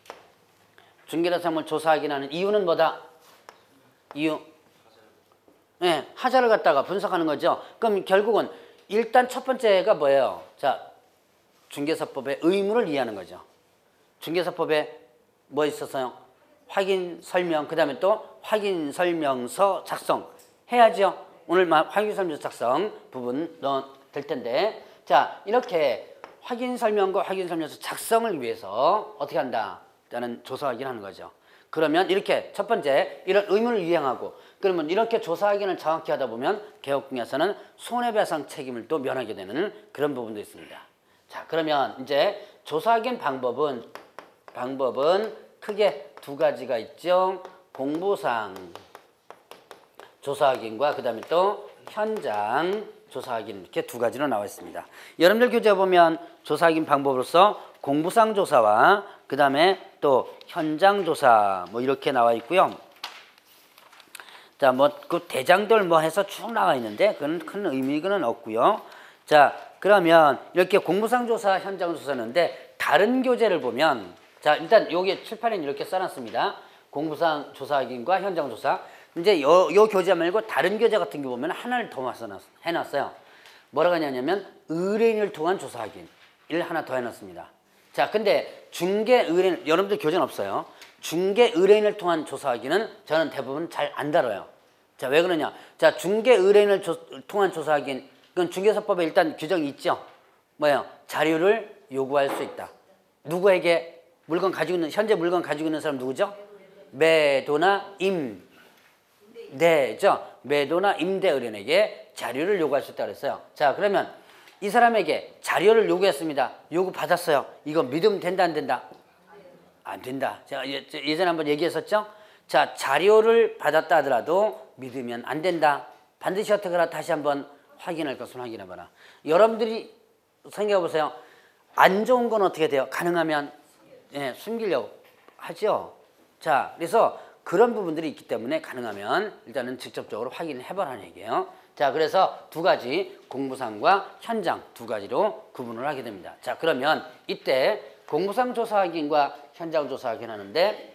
중개대상물 조사 확인하는 이유는 뭐다? 이유. 네, 하자를 갖다가 분석하는 거죠. 그럼 결국은 일단 첫 번째가 뭐예요? 자, 중개사법의 의무를 이해하는 거죠. 중개사법에 뭐 있었어요? 확인 설명, 그 다음에 또 확인 설명서 작성 해야죠. 오늘 확인 설명서 작성 부분 될 텐데, 자, 이렇게 확인 설명과 확인 설명서 작성을 위해서 어떻게 한다? 일단은 조사 확인하는 거죠. 그러면 이렇게 첫 번째 이런 의무를 이행하고, 그러면 이렇게 조사 확인을 정확히 하다 보면 개업공개에서는 손해배상 책임을 또 면하게 되는 그런 부분도 있습니다. 자, 그러면 이제 조사 확인 방법은 방법은 크게 두 가지가 있죠. 공보상 조사 확인과 그 다음에 또 현장 조사 확인 이렇게 두 가지로 나와 있습니다. 여러분들 교재 보면 조사 확인 방법으로서 공부상 조사와 그 다음에 또 현장 조사 뭐 이렇게 나와 있고요. 자, 뭐 그 대장들 뭐 해서 쭉 나와 있는데 그건 큰 의미는 없고요. 자, 그러면 이렇게 공부상 조사, 현장 조사는데 다른 교재를 보면 자, 일단 여기 칠판에 이렇게 써놨습니다. 공부상 조사 확인과 현장 조사. 이제 요, 요 교재 말고 다른 교재 같은 게 보면 하나를 더 해놨어요. 뭐라고 하냐면 의뢰인을 통한 조사 확인을 하나 더 해놨습니다. 자, 근데 중개 의뢰인, 여러분들 교재는 없어요. 중개 의뢰인을 통한 조사 확인은 저는 대부분 잘 안 다뤄요. 자, 왜 그러냐? 자, 중개 의뢰인을 조, 통한 조사 확인, 그건 중개사법에 일단 규정이 있죠. 뭐예요? 자료를 요구할 수 있다. 누구에게? 물건 가지고 있는, 현재 물건 가지고 있는 사람 누구죠? 매도나 임대죠. 매도나 임대 의뢰인에게 자료를 요구할 수 있다 그랬어요. 자, 그러면 이 사람에게 자료를 요구했습니다. 요구 받았어요. 이거 믿으면 된다, 안 된다? 안 된다. 제가 예전에 한번 얘기했었죠? 자, 자료를 받았다 하더라도 믿으면 안 된다. 반드시 어떻게 하라 다시 한번 확인할 것을 확인해봐라. 여러분들이 생각해 보세요. 안 좋은 건 어떻게 돼요? 가능하면 예, 숨기려고 하죠. 자, 그래서 그런 부분들이 있기 때문에 가능하면 일단은 직접적으로 확인해보라는 얘기예요. 자, 그래서 두 가지 공부상과 현장 두 가지로 구분을 하게 됩니다. 자, 그러면 이때 공부상 조사 확인과 현장 조사 확인하는데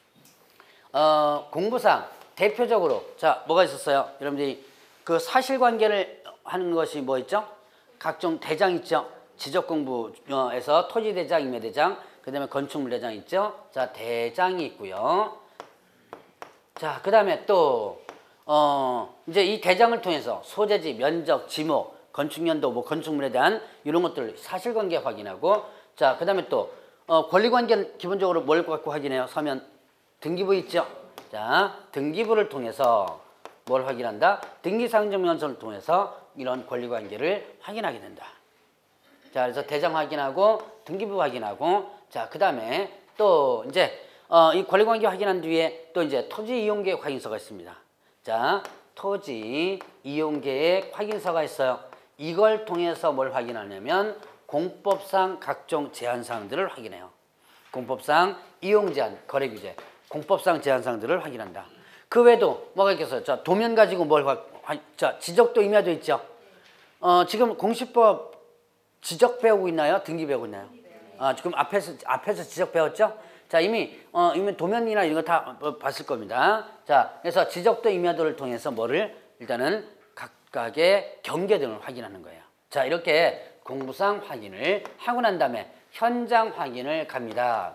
어, 공부상 대표적으로 자, 뭐가 있었어요? 여러분들이 그 사실관계를 하는 것이 뭐 있죠? 각종 대장 있죠? 지적공부에서 토지대장, 임야대장, 그 다음에 건축물대장 있죠? 자, 대장이 있고요. 자, 그 다음에 또 어, 이제 이 대장을 통해서 소재지, 면적, 지목, 건축연도, 뭐 건축물에 대한 이런 것들 사실관계 확인하고, 자, 그 다음에 또 어, 권리관계는 기본적으로 뭘 갖고 확인해요? 서면 등기부 있죠? 자, 등기부를 통해서 뭘 확인한다? 등기상정명서를 통해서 이런 권리관계를 확인하게 된다. 자, 그래서 대장 확인하고 등기부 확인하고, 자, 그 다음에 또 이제 어, 이 권리관계 확인한 뒤에 또 이제 토지 이용계획 확인서가 있습니다. 자, 토지 이용계획 확인서가 있어요. 이걸 통해서 뭘 확인하냐면 공법상 각종 제한사항들을 확인해요. 공법상 이용제한, 거래규제, 공법상 제한사항들을 확인한다. 그 외에도 뭐가 있겠어요? 자, 도면 가지고 뭘 확, 확, 자, 지적도 임야도 있죠. 어, 지금 공시법 지적 배우고 있나요? 등기 배우고 있나요? 아, 지금 앞에서 앞에서 지적 배웠죠? 자, 이미 어, 이미 도면이나 이런 거 다 봤을 겁니다. 자, 그래서 지적도 임야도를 통해서 뭐를 일단은 각각의 경계 등을 확인하는 거예요. 자, 이렇게 공부상 확인을 하고 난 다음에 현장 확인을 갑니다.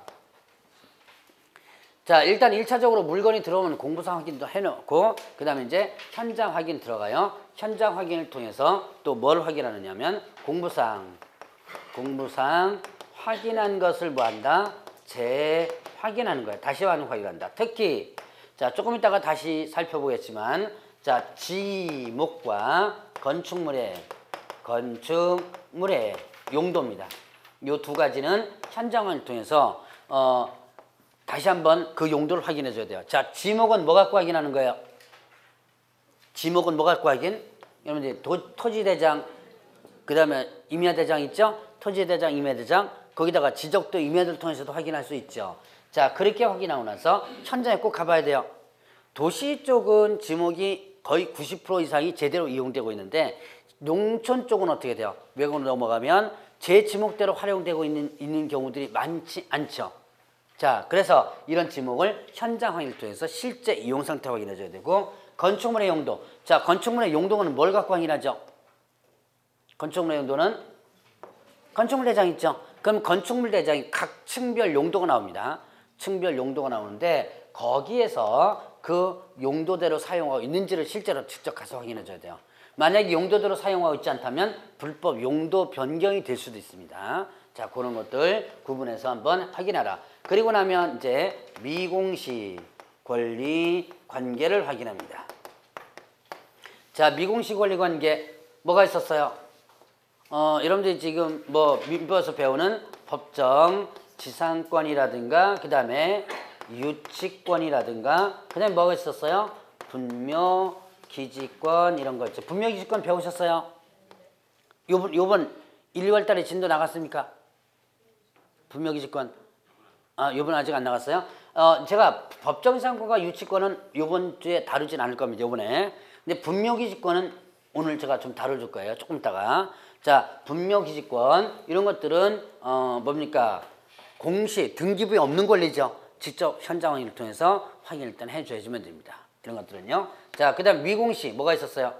자, 일단 일 차적으로 물건이 들어오면 공부상 확인도 해놓고 그 다음에 이제 현장 확인 들어가요. 현장 확인을 통해서 또 뭘 확인하느냐면 공부상 공부상 확인한 것을 뭐한다? 재확인하는 거야. 다시 확인한다. 특히 자, 조금 있다가 다시 살펴보겠지만 자, 지목과 건축물의 건축물의 용도입니다. 이 두 가지는 현장을 통해서 어, 다시 한번 그 용도를 확인해 줘야 돼요. 자, 지목은 뭐 갖고 확인하는 거예요? 지목은 뭐 갖고 확인? 여러분들 토지대장, 그 다음에 임야대장 있죠? 토지대장, 임야대장, 거기다가 지적도 임야를 통해서도 확인할 수 있죠. 자, 그렇게 확인하고 나서 현장에 꼭 가봐야 돼요. 도시 쪽은 지목이 거의 구십 퍼센트 이상이 제대로 이용되고 있는데 농촌 쪽은 어떻게 돼요? 외곽으로 넘어가면 제 지목대로 활용되고 있는, 있는 경우들이 많지 않죠. 자, 그래서 이런 지목을 현장 확인을 통해서 실제 이용 상태 확인해 줘야 되고, 건축물의 용도. 자, 건축물의 용도는 뭘 갖고 확인하죠? 건축물의 용도는 건축물 대장 있죠? 그럼 건축물 대장이 각 층별 용도가 나옵니다. 층별 용도가 나오는데 거기에서 그 용도대로 사용하고 있는지를 실제로 직접 가서 확인해 줘야 돼요. 만약에 용도대로 사용하고 있지 않다면 불법 용도 변경이 될 수도 있습니다. 자, 그런 것들 구분해서 한번 확인하라. 그리고 나면 이제 미공시 권리 관계를 확인합니다. 자, 미공시 권리 관계 뭐가 있었어요? 어, 여러분들이 지금 뭐 민법에서 배우는 법정 지상권이라든가 그 다음에 유치권이라든가 그 다음에 뭐가 있었어요? 분묘 기지권 이런 거 있죠. 분묘 기지권 배우셨어요? 요번 요번 일, 이월 달에 진도 나갔습니까? 분묘기지권. 아, 요번 아직 안 나갔어요? 어, 제가 법정상권과 유치권은 요번 주에 다루진 않을 겁니다. 요번에. 근데 분묘기지권은 오늘 제가 좀 다뤄줄 거예요. 조금 있다가. 자, 분묘기지권 이런 것들은 어, 뭡니까? 공시, 등기부에 없는 권리죠. 직접 현장 확인을 통해서 확인을 일단 해줘야지면 됩니다. 이런 것들은요. 자, 그 다음 미공시 뭐가 있었어요?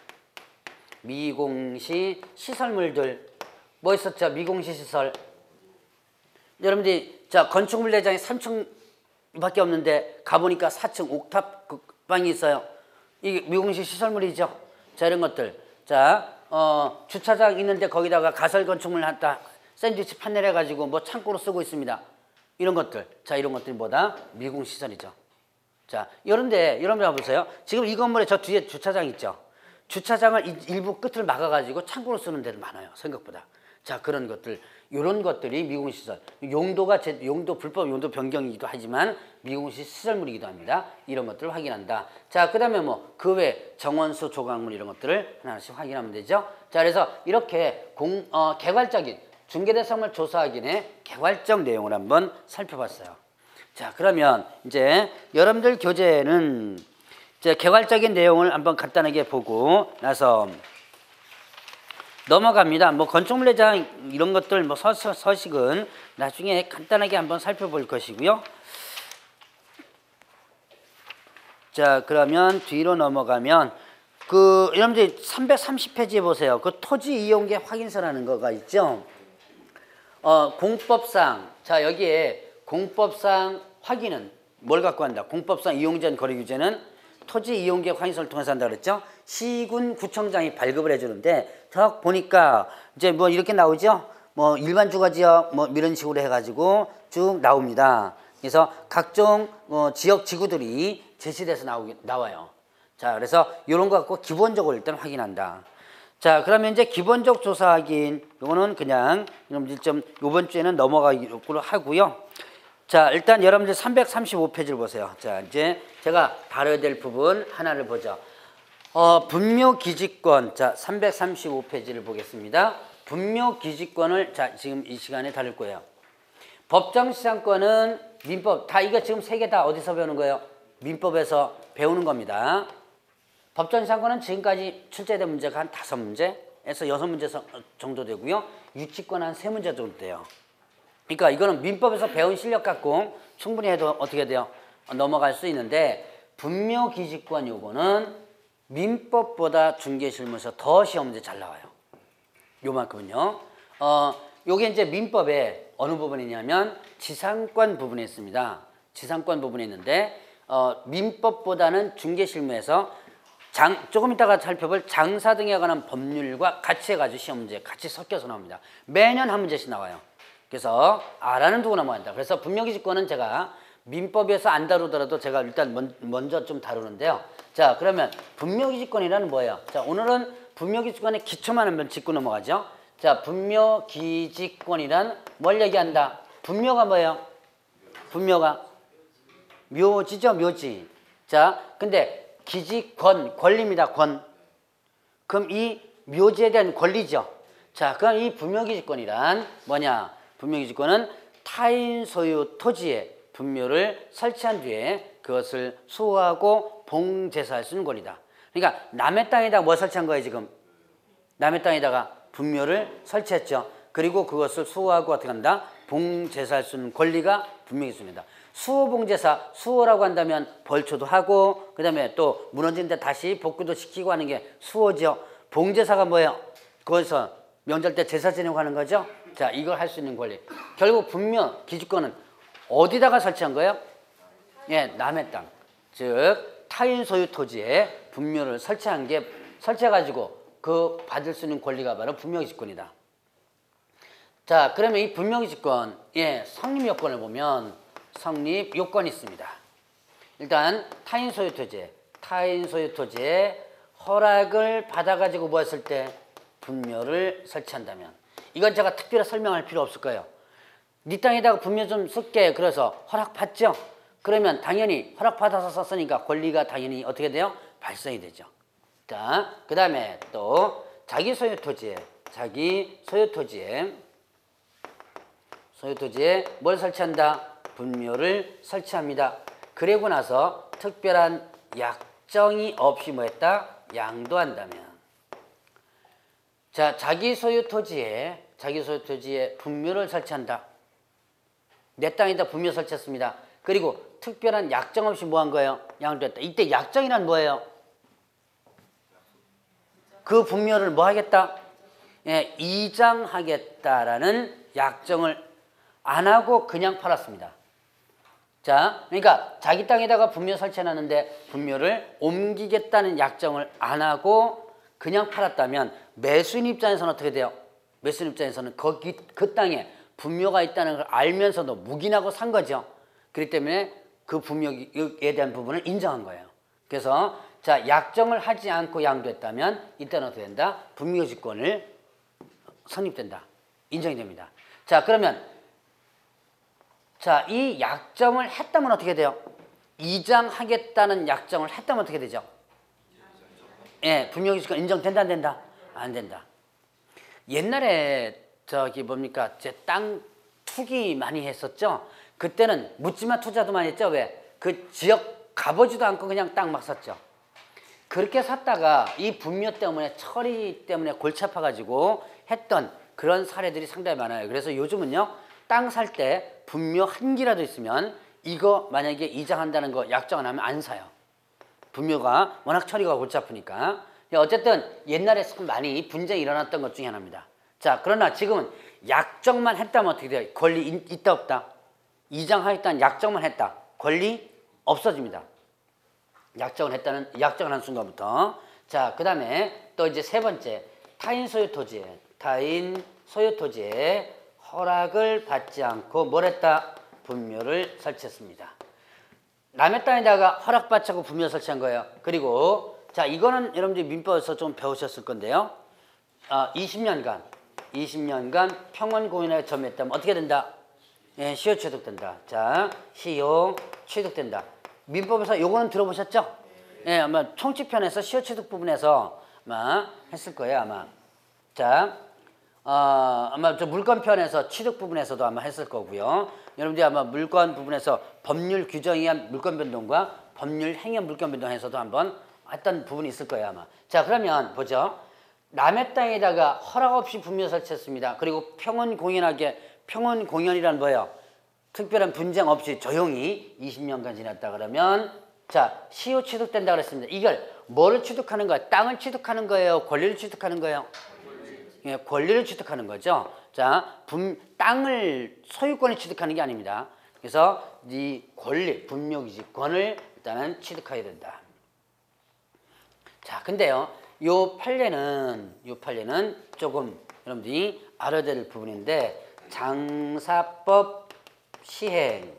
미공시 시설물들 뭐 있었죠? 미공시 시설. 여러분들이 자 건축물 내장이 삼 층밖에 없는데 가보니까 사 층 옥탑 방이 있어요. 이게 미공시 시설물이죠. 자 이런 것들. 자 어, 주차장 있는데 거기다가 가설 건축물 한다. 샌드위치 판넬 해가지고 뭐 창고로 쓰고 있습니다. 이런 것들. 자 이런 것들이 뭐다? 미공시 시설이죠. 자 이런데 여러분 봐보세요. 지금 이 건물에 저 뒤에 주차장 있죠. 주차장을 일부 끝을 막아가지고 창고로 쓰는 데도 많아요. 생각보다. 자 그런 것들. 이런 것들이 미공시 시설. 용도가 제, 용도 불법 용도 변경이기도 하지만 미공시 시설물이기도 합니다. 이런 것들을 확인한다. 자 그다음에 뭐 그 외 정원수 조각물 이런 것들을 하나씩 확인하면 되죠. 자 그래서 이렇게 공 어, 개괄적인 중개대상물 조사 확인의 개괄적 내용을 한번 살펴봤어요. 자 그러면 이제 여러분들 교재는 이제 개괄적인 내용을 한번 간단하게 보고 나서 넘어갑니다. 뭐 건축물 내장 이런 것들 뭐 서, 서, 서식은 나중에 간단하게 한번 살펴볼 것이고요. 자 그러면 뒤로 넘어가면 그 여러분들 삼백삼십 페이지에 보세요. 그 토지 이용계 확인서라는 거가 있죠. 어 공법상 자 여기에 공법상 확인은 뭘 갖고 한다? 공법상 이용전 거래 규제는 토지 이용계 확인서를 통해서 한다 그랬죠. 시군 구청장이 발급을 해주는데 더 보니까 이제 뭐 이렇게 나오죠. 뭐 일반 주거지역 뭐 이런 식으로 해가지고 쭉 나옵니다. 그래서 각종 어 지역 지구들이 제시돼서 나오기 나와요. 자 그래서 이런 거 갖고 기본적으로 일단 확인한다. 자 그러면 이제 기본적 조사 확인 요거는 그냥 여러분들 좀 이번 주에는 넘어가기로 하고요. 자 일단 여러분들 삼백삼십오 페이지를 보세요. 자 이제 제가 다뤄야 될 부분 하나를 보죠. 어, 분묘기지권 자 삼백삼십오 페이지를 보겠습니다. 분묘기지권을 자 지금 이 시간에 다룰 거예요. 법정시장권은 민법 다 이거 지금 세 개 다 어디서 배우는 거예요? 민법에서 배우는 겁니다. 법정시장권은 지금까지 출제된 문제가 한 다섯 문제에서 여섯 문제 정도 되고요. 유치권 한 세 문제 정도 돼요. 그러니까 이거는 민법에서 배운 실력 갖고 충분히 해도 어떻게 돼요? 넘어갈 수 있는데 분묘기지권 요거는 민법보다 중개실무에서 더 시험 문제 잘 나와요. 요만큼은요. 어, 요게 이제 민법의 어느 부분이냐면 지상권 부분에 있습니다. 지상권 부분에 있는데 어, 민법보다는 중개실무에서 장, 조금 이따가 살펴볼 장사 등에 관한 법률과 같이 해가지고 시험 문제 같이 섞여서 나옵니다. 매년 한 문제씩 나와요. 그래서 아라는 두고 넘어간다. 그래서 분묘기지권은 제가 민법에서 안 다루더라도 제가 일단 먼, 먼저 좀 다루는데요. 자 그러면 분묘기지권이란 뭐예요? 자 오늘은 분묘기지권의 기초만 한번 짚고 넘어가죠. 자 분묘기지권이란 뭘 얘기한다? 분묘가 뭐예요? 분묘가 묘지죠, 묘지. 자 근데 기지권 권리입니다. 권. 그럼 이 묘지에 대한 권리죠. 자 그럼 이 분묘기지권이란 뭐냐? 분묘기지권은 타인 소유 토지에 분묘를 설치한 뒤에 그것을 수호하고 봉제사할 수 있는 권리다. 그러니까 남의 땅에다가 뭐 설치한 거예요 지금? 남의 땅에다가 분묘를 설치했죠. 그리고 그것을 수호하고 어떻게 한다? 봉제사할 수 있는 권리가 분묘기지권이다. 수호봉제사, 수호라고 한다면 벌초도 하고 그 다음에 또 무너진 데 다시 복구도 시키고 하는 게 수호죠. 봉제사가 뭐예요? 거기서 명절 때 제사 지내고 하는 거죠. 자 이걸 할 수 있는 권리. 결국 분묘 기지권은 어디다가 설치한 거예요? 예, 남의 땅. 즉 타인 소유 토지에 분묘를 설치한 게 설치해가지고 그 받을 수 있는 권리가 바로 분묘기지권이다. 자 그러면 이 분묘기지권 예, 성립 요건을 보면 성립 요건이 있습니다. 일단 타인 소유 토지에 타인 소유 토지에 허락을 받아가지고 뭐 했을 때 분묘를 설치한다면 이건 제가 특별히 설명할 필요 없을 거예요. 네 땅에다가 분묘 좀 쓸게 그래서 허락받죠. 그러면 당연히 허락받아서 썼으니까 권리가 당연히 어떻게 돼요? 발생이 되죠. 자, 그 다음에 또 자기 소유 토지에 자기 소유 토지에 소유 토지에 뭘 설치한다? 분묘를 설치합니다. 그리고 나서 특별한 약정이 없이 뭐 했다? 양도한다면. 자, 자기 소유 토지에 자기 소유 토지에 분묘를 설치한다. 내 땅에다 분묘 설치했습니다. 그리고 특별한 약정 없이 뭐 한 거예요? 양도했다. 이때 약정이란 뭐예요? 그 분묘를 뭐 하겠다? 예, 이장하겠다라는 약정을 안 하고 그냥 팔았습니다. 자, 그러니까 자기 땅에다가 분묘 설치해놨는데 분묘를 옮기겠다는 약정을 안 하고 그냥 팔았다면 매수인 입장에서는 어떻게 돼요? 매수인 입장에서는 거기 그 땅에 분묘가 있다는 걸 알면서도 묵인하고 산 거죠. 그렇기 때문에 그 분묘에 대한 부분을 인정한 거예요. 그래서 자, 약정을 하지 않고 양도했다면 이때는 어떻게 된다? 분묘지권을 성립된다. 인정이 됩니다. 자, 그러면 자, 이 약정을 했다면 어떻게 돼요? 이장하겠다는 약정을 했다면 어떻게 되죠? 예, 분묘지권 인정된다 안 된다? 안 된다. 옛날에 저기 뭡니까? 제 땅 투기 많이 했었죠? 그때는 묻지마 투자도 많이 했죠? 왜? 그 지역 가보지도 않고 그냥 땅 막 샀죠. 그렇게 샀다가 이 분묘 때문에 처리 때문에 골치 아파가지고 했던 그런 사례들이 상당히 많아요. 그래서 요즘은요, 땅 살 때 분묘 한 기라도 있으면 이거 만약에 이장한다는 거 약정 안 하면 안 사요. 분묘가 워낙 처리가 골치 아프니까. 어쨌든 옛날에 참 많이 분쟁이 일어났던 것 중에 하나입니다. 자, 그러나 지금은 약정만 했다면 어떻게 돼요? 권리 있다 없다? 이장하겠다는 약정만 했다. 권리 없어집니다. 약정을 했다는 약정을 한 순간부터. 자, 그 다음에 또 이제 세 번째, 타인 소유 토지에 타인 소유 토지에 허락을 받지 않고 뭘 했다? 분묘를 설치했습니다. 남의 땅에다가 허락받지 않고 분묘 설치한 거예요. 그리고 자, 이거는 여러분들이 민법에서 좀 배우셨을 건데요. 어, 이십 년간 이십 년간 평원 공인하에 점유했다면 어떻게 된다? 예, 시효 취득된다. 자, 시효 취득된다. 민법에서 요거는 들어보셨죠? 예, 아마 총칙편에서 시효 취득 부분에서 아마 했을 거예요, 아마. 자, 어, 아마 저 물권편에서 취득 부분에서도 아마 했을 거고요. 여러분들이 아마 물권 부분에서 법률 규정에 의한 물권 변동과 법률 행위 물권 변동에서도 한번 했던 부분이 있을 거예요, 아마. 자, 그러면 보죠. 남의 땅에다가 허락 없이 분묘 설치했습니다. 그리고 평원 공연하게, 평원 공연이란 뭐예요? 특별한 분쟁 없이 조용히 이십 년간 지났다 그러면 자, 시효 취득된다 그랬습니다. 이걸 뭐를 취득하는 거예요? 땅을 취득하는 거예요? 권리를 취득하는 거예요? 예, 권리를 취득하는 거죠. 자, 분, 땅을 소유권을 취득하는 게 아닙니다. 그래서 이 권리, 분묘기지권을 일단은 취득해야 된다. 자, 근데요, 요 판례는 요 판례는 조금 여러분들이 알아야 될 부분인데 장사법 시행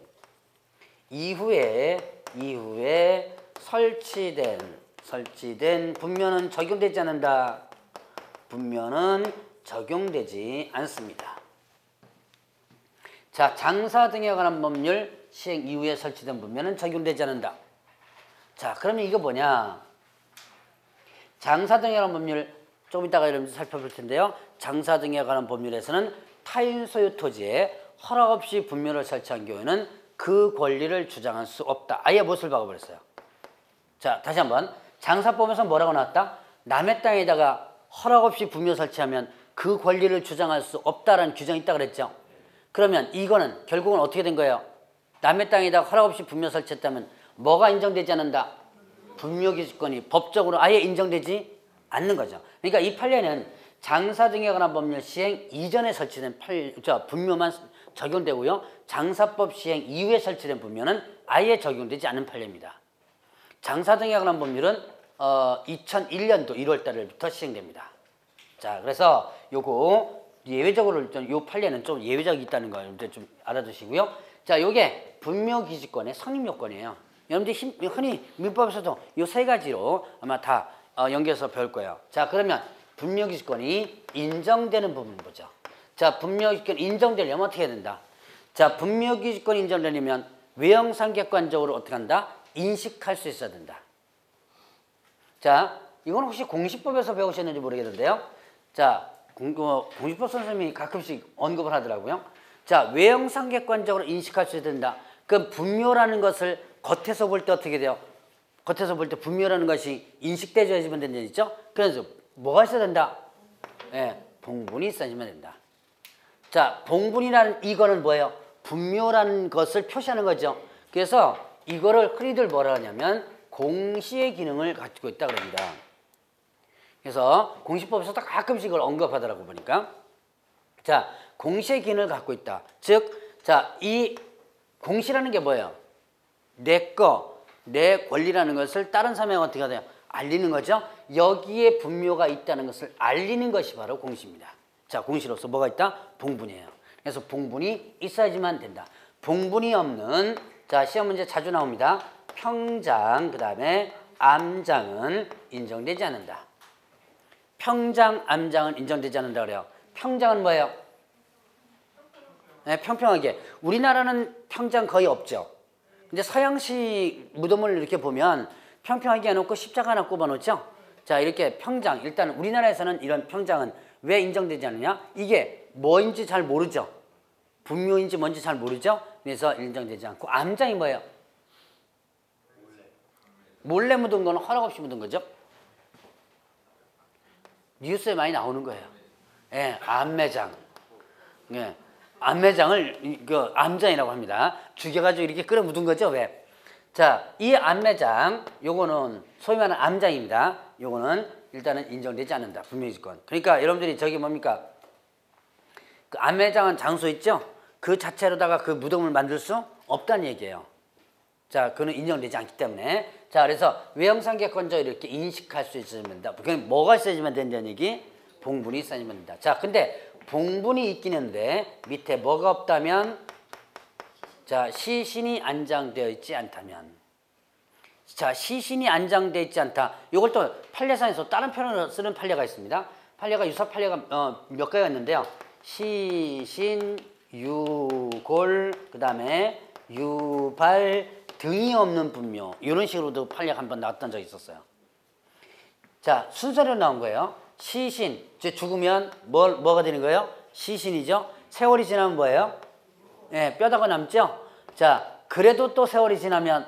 이후에 이후에 설치된 설치된 분묘는 적용되지 않는다. 분묘는 적용되지 않습니다. 자, 장사 등에 관한 법률 시행 이후에 설치된 분묘는 적용되지 않는다. 자, 그러면 이거 뭐냐? 장사 등에 관한 법률 조금 이따가 여러분들 살펴볼 텐데요. 장사 등에 관한 법률에서는 타인 소유 토지에 허락 없이 분묘를 설치한 경우에는 그 권리를 주장할 수 없다. 아예 못을 박아버렸어요. 자, 다시 한번. 장사법에서 뭐라고 나왔다? 남의 땅에다가 허락 없이 분묘 설치하면 그 권리를 주장할 수 없다라는 규정이 있다 그랬죠. 그러면 이거는 결국은 어떻게 된 거예요? 남의 땅에다가 허락 없이 분묘 설치했다면 뭐가 인정되지 않는다? 분묘기지권이 법적으로 아예 인정되지 않는 거죠. 그러니까 이 판례는 장사 등에 관한 법률 시행 이전에 설치된 판, 저 분묘만 적용되고요. 장사법 시행 이후에 설치된 분묘는 아예 적용되지 않는 판례입니다. 장사 등에 관한 법률은 어, 이천일 년도 일월 달부터 시행됩니다. 자, 그래서 요거 예외적으로 요 판례는 좀 예외적이 있다는 걸 좀 알아두시고요. 자, 요게 분묘기지권의 성립요건이에요. 여러분들이 흔히 민법에서도 요 세 가지로 아마 다 어, 연결해서 배울 거예요. 자, 그러면 분묘기지권이 인정되는 부분 보죠. 자, 분묘기지권 인정되려면 어떻게 해야 된다? 자, 분묘기지권 인정되려면 외형상객관적으로 어떻게 한다? 인식할 수 있어야 된다. 자, 이건 혹시 공시법에서 배우셨는지 모르겠는데요. 자, 공, 어, 공시법 선생님이 가끔씩 언급을 하더라고요. 자, 외형상객관적으로 인식할 수 된다. 그럼 분묘라는 것을 겉에서 볼 때 어떻게 돼요? 겉에서 볼 때 분묘라는 것이 인식되어야지만 된다 있죠? 그래서 뭐가 있어야 된다? 예, 봉분이 있어야지만 된다. 자, 봉분이라는 이거는 뭐예요? 분묘라는 것을 표시하는 거죠. 그래서 이거를 흔히들 뭐라 하냐면 공시의 기능을 가지고 있다 그럽니다. 그래서 공시법에서도 가끔씩 이걸 언급하더라고 보니까. 자, 공시의 기능을 갖고 있다. 즉, 자, 이 공시라는 게 뭐예요? 내 거, 내 권리라는 것을 다른 사람에게 어떻게 해야 돼요? 알리는 거죠. 여기에 분묘가 있다는 것을 알리는 것이 바로 공시입니다. 자, 공시로서 뭐가 있다? 봉분이에요. 그래서 봉분이 있어야지만 된다. 봉분이 없는, 자, 시험 문제 자주 나옵니다. 평장, 그 다음에 암장은 인정되지 않는다. 평장, 암장은 인정되지 않는다 그래요. 평장은 뭐예요? 네, 평평하게. 우리나라는 평장 거의 없죠. 근데 서양식 무덤을 이렇게 보면 평평하게 해놓고 십자가 하나 꼽아놓죠. 자, 이렇게 평장. 일단 우리나라에서는 이런 평장은 왜 인정되지 않느냐? 이게 뭐인지 잘 모르죠. 분묘인지 뭔지 잘 모르죠. 그래서 인정되지 않고. 암장이 뭐예요? 몰래 묻은 거는 허락 없이 묻은 거죠. 뉴스에 많이 나오는 거예요. 예, 암매장. 예, 암매장을 그 암장이라고 합니다. 죽여가지고 이렇게 끌어 묻은 거죠. 왜? 자, 이 암매장, 요거는 소위 말하는 암장입니다. 요거는 일단은 인정되지 않는다. 분묘지권. 그러니까 여러분들이 저기 뭡니까? 그 암매장은 장소 있죠? 그 자체로다가 그 무덤을 만들 수 없다는 얘기예요. 자, 그거는 인정되지 않기 때문에. 자, 그래서 외형상객관적으로 이렇게 인식할 수 있어야만 된다. 그럼 뭐가 있어야지만 된다는 얘기? 봉분이 있어야지만 된다. 자, 근데 봉분이 있긴 한데 밑에 뭐가 없다면, 자, 시신이 안장되어 있지 않다면. 자, 시신이 안장되어 있지 않다. 이걸 또 판례상에서 다른 표현으로 쓰는 판례가 있습니다. 판례가 유사 판례가 어, 몇 가지가 있는데요. 시신, 유골, 그 다음에 유발 등이 없는 분묘. 이런 식으로도 판례가 한번 나왔던 적이 있었어요. 자, 순서로 나온 거예요. 시신, 이제 죽으면 뭐, 뭐가 되는 거예요? 시신이죠. 세월이 지나면 뭐예요? 예, 뼈다가 남죠. 자, 그래도 또 세월이 지나면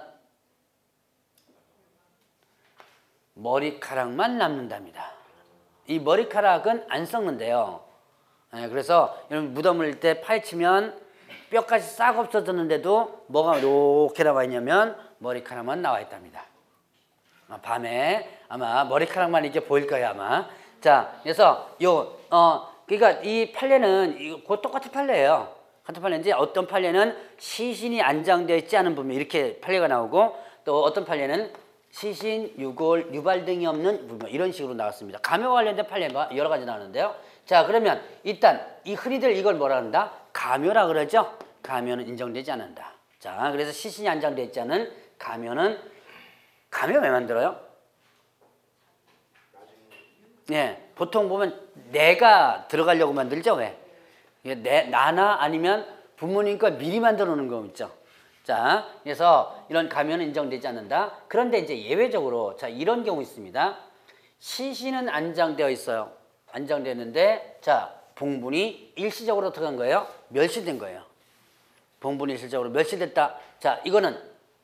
머리카락만 남는답니다. 이 머리카락은 안 썩는데요. 예, 그래서 여러분 무덤을 때 파헤치면 뼈까지 싹 없어졌는데도 뭐가 이렇게 나와 있냐면 머리카락만 나와 있답니다. 밤에 아마 머리카락만 이제 보일 거예요 아마. 자, 그래서 요 어 그러니까 이 판례는 이거 똑같은 판례예요. 같은 판례인데 어떤 판례는 시신이 안장되어 있지 않은 분묘 이렇게 판례가 나오고, 또 어떤 판례는 시신, 유골, 유발 등이 없는 분묘 이런 식으로 나왔습니다. 감염 관련된 판례가 여러 가지 나오는데요. 자, 그러면 일단 이 흔히들 이걸 뭐라 한다? 감묘라 그러죠. 감묘는 인정되지 않는다. 자, 그래서 시신이 안장되어 있지 않은 감묘는, 감묘 왜 만들어요? 예, 보통 보면 내가 들어가려고 만들죠. 왜? 내, 나나 아니면 부모님과 미리 만들어 놓는 거 있죠. 자, 그래서 이런 감염은 인정되지 않는다. 그런데 이제 예외적으로, 자, 이런 경우 있습니다. 시신은 안장되어 있어요. 안장되었는데, 자, 봉분이 일시적으로 어떻게 한 거예요? 멸실된 거예요. 봉분이 일시적으로 멸실됐다. 자, 이거는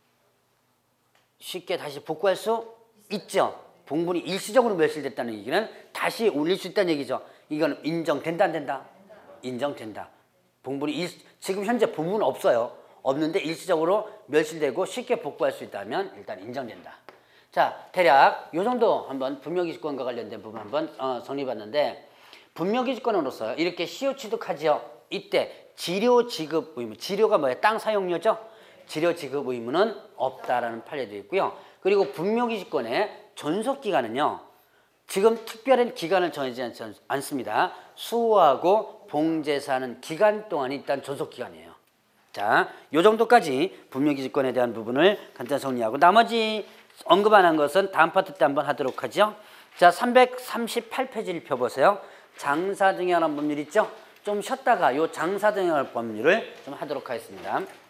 쉽게 다시 복구할 수 있죠. 봉분이 일시적으로 멸실됐다는 얘기는 다시 올릴 수 있다는 얘기죠. 이건 인정된다 안 된다? 인정된다. 봉분이 일, 지금 현재 봉분은 없어요. 없는데 일시적으로 멸실되고 쉽게 복구할 수 있다면 일단 인정된다. 자, 대략 요 정도 한번 분묘기지권과 관련된 부분 한번 어, 정리해봤는데, 분묘기지권으로서 이렇게 시효 취득하지요. 이때 지료 지급 의무, 지료가 뭐예요? 땅 사용료죠. 지료 지급 의무는 없다라는 판례도 있고요. 그리고 분묘기지권의 존속기간은요, 지금 특별한 기간을 정해지 않지 않습니다. 수호하고 봉제사는 기간 동안이 일단 존속기간이에요. 자, 요 정도까지 분묘기지권에 대한 부분을 간단히 정리하고, 나머지 언급 안 한 것은 다음 파트 때 한번 하도록 하죠. 자, 삼백삼십팔 페이지를 펴보세요. 장사 등에 관한 법률 있죠? 좀 쉬었다가 요 장사 등에 관한 법률을 좀 하도록 하겠습니다.